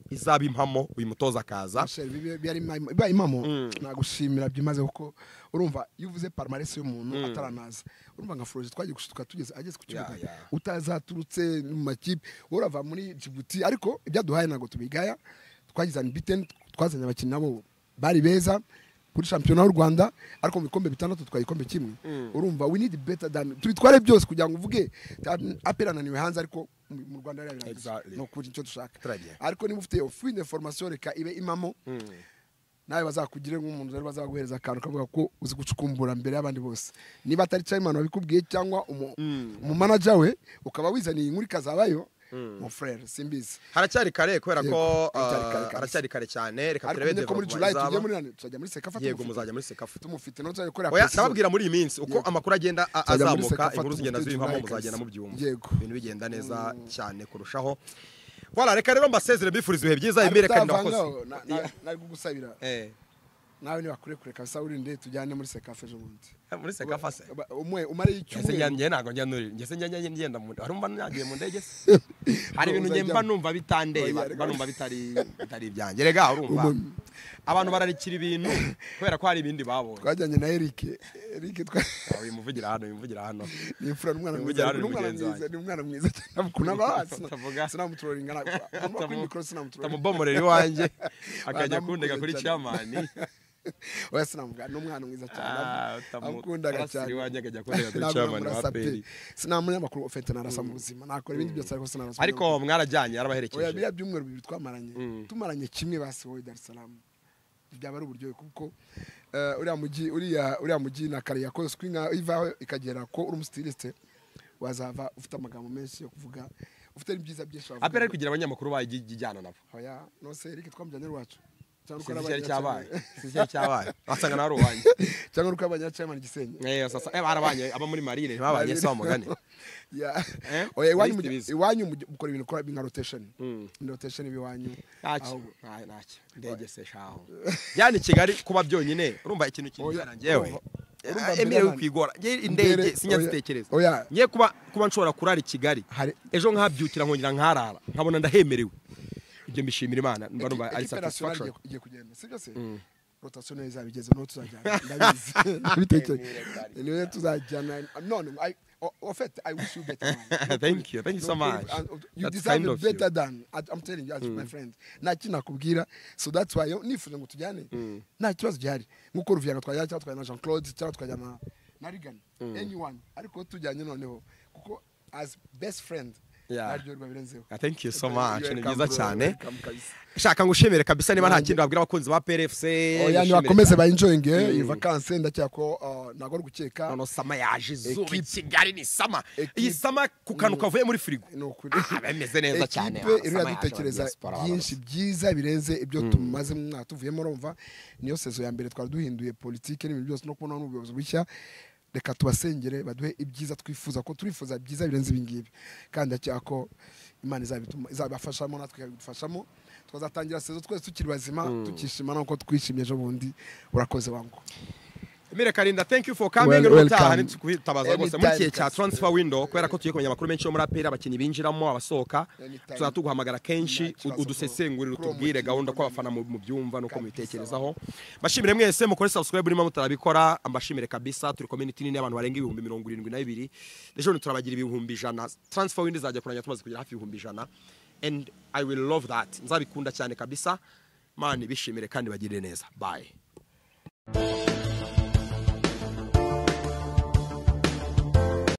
S1: izaba impamo uyu mutoza akaza
S2: byari bibaye impamo nagushimira byimaze kuko urumva iyo uvuze palmarès y'umuntu ataranaza urumva nka Froje twagiye gushuka tugeze ageze ku kibuga utazaturutse mu makipe urava muri Djibouti ariko ibyaduhaye nago tubigaya twagize unbeaten twazanye abakinnyi nabo bari beza kuri championnat y'u Rwanda ariko mu bikombe bitandatu twayikombe kimwe urumva we need better than tubitware byose kugira ngo uvuge aperana niwe hanze ariko mu Rwanda yari no kuri cyo dushaka ariko niba ufite offre information reka ibe imamo nawe bazakugire nk'umuntu rero bazaguhereza akantu kavuga ko uzi gucukumbura mbere y'abandi bose niba atari chairman wabikubwiye cyangwa umu manager we ukaba wizaniye inkuri kazabayo mon frère simbizi
S1: haracyari kare kubera ko haracyari kare cyane reka turebe
S2: ko muri July tujye muri nane tujya muri Sekafa
S1: yego muzajya muri Sekafa
S2: tumufite no tujya gukora
S1: oya nababwira muri iyi minsi uko amakuru agenda azamuka inkuru zigenda zibimamo muzagenda mu byumba ibintu bigenda neza cyane kurushaho voilà reka rero mbasezere bifuriza ibihe byiza imbere kandi nakoze
S2: nari kugusabira eh nawe ni bakure kure kabisa urinde tujyane muri Sekafa ejo bundi
S1: muri Sekafa se
S2: umwe umare y'icyumwe
S1: ese njye ntago njya nuri njye se njya ngenda mu harumva nagiye mu ndege se hari ibintu njye mba numva bitandeba banumva bitari bitari ibyanjye rega urumva abantu bararikira ibintu kubera ko hari ibindi babonye
S2: twajyanye na Eric Eric twa
S1: uyu muvugira hano muvugira hano
S2: ni imfura n'umwana mwiza ni umwana mwiza cyane kunaba sinamutrolinga na mikoro sinamutrolinga
S1: tamubomorera iwanjye akajya kundega kuri chairman
S2: oya sinamuga n'umwana mwiza cyane amukundaga cyane
S1: iwanjye akajya kundega kuri chairman wa Peri
S2: sinamunya makuru ofete narasa mu buzima nakora ibindi byose ariko sinarasa
S1: ariko mwarajyanye arabaherekeje
S2: oya bya byumweru bibiri twamaranye tumaranye kimwe basi wowe Dar es Salaam byaba ari uburyo kuko uriya mugi uriya uriya mugi na kare yakoze swinga ivaho ikagera ko uri umustiliste wazava ufite amagambo menshi yo kuvuga ufite ibyiza byinshi
S1: wavuga apera kugira abanyamakuru bayijyana nabo
S2: oya no se Eric twamujyanye rwacu
S1: cyangwa ko arabaye cyabaye sije cyabaye asanga naro wanye
S2: cyangwa uko abanya chairman Gisenyi
S1: eh sasa eh barabanye aba muri marine babanye so mugane
S2: ya oya iwanyu iwanyu mukora ibintu kora binga rotation rotation ibiwanyu
S1: aho naki ndege se shaho yani Kigali kuba byonyine urumva ikintu kinjyana ngewe Emile kwigora nge indege sinyazitekereza ngiye kuba kuba nshobora kurara Kigali ejo nkabyukira nkongera nkarara nkabona ndahemerewe ibyo mbishimira Imana mba numva ari satisfaction
S2: igiye kugenda sibyo se rotation izabigeze no tuzajyana ndabizi bitekeye niwe tuzajyana none I en fait I wish you better man.
S1: Thank you thank you so much
S2: you deserve it better than I'm telling you as my friend naki nakubwira so that's why nifuza ngo tujyane nta kibazo gihari nkuko ruviyaga twajya cyangwa twajya na Jean Claude cyangwa twajya na na Rigan anyone ariko tujyanye noneho kuko as best friend
S1: yeah thank you so much ni byiza cyane shaka ngushimire kabisa niba nta kindi wabwira abakunzi ba P R F C
S2: oya ni bakomeze ba enjoying iyi vacances ndacyako nago gukeka
S1: no sama yaje zuba Kigali ni sama iyi sama kukanuka vuye muri frigo bameze neza cyane
S2: iri yadutekereza byinshi byiza birenze ibyo tumaze mu mwaka tuvuyemo urumva niyo sezo ya mbere twari duhinduye politique n'ibintu byose no kubona n'ubuyobozi bushya reka tubasengere baduhe ibyiza twifuza ko turifuza byiza birenze ibingibi kandi acyako Imana izabituma izabafashamo natwe ikabidufashamo twazatangira sezo twese tukiri bazima tukishima nuko twishimye ejo bundi urakoze wangu
S1: Emile Karinda thank you for coming rutaha nitwitabaza rwose muri kiye cya transfer window kubera ko tugiye kumenya amakuru menshi yo muri apera abakinyi binjiramo abasohoka tuzatuguhamagara kenshi udusesengurira utubwire gahunda ko abafana mu byumva nuko mubitekerezaho bashimire mwese mukore subscribe burimo mutarabikora ambashimire kabisa turi community nini abantu barenga ibihumbi mirongo irindwi na bibiri ejo turabagira ibihumbi ijana transfer window izajya kuranya tumaze kugira hafi ibihumbi ijana and I will love that nzabikunda cyane kabisa mani bishimire kandi bagirire neza bye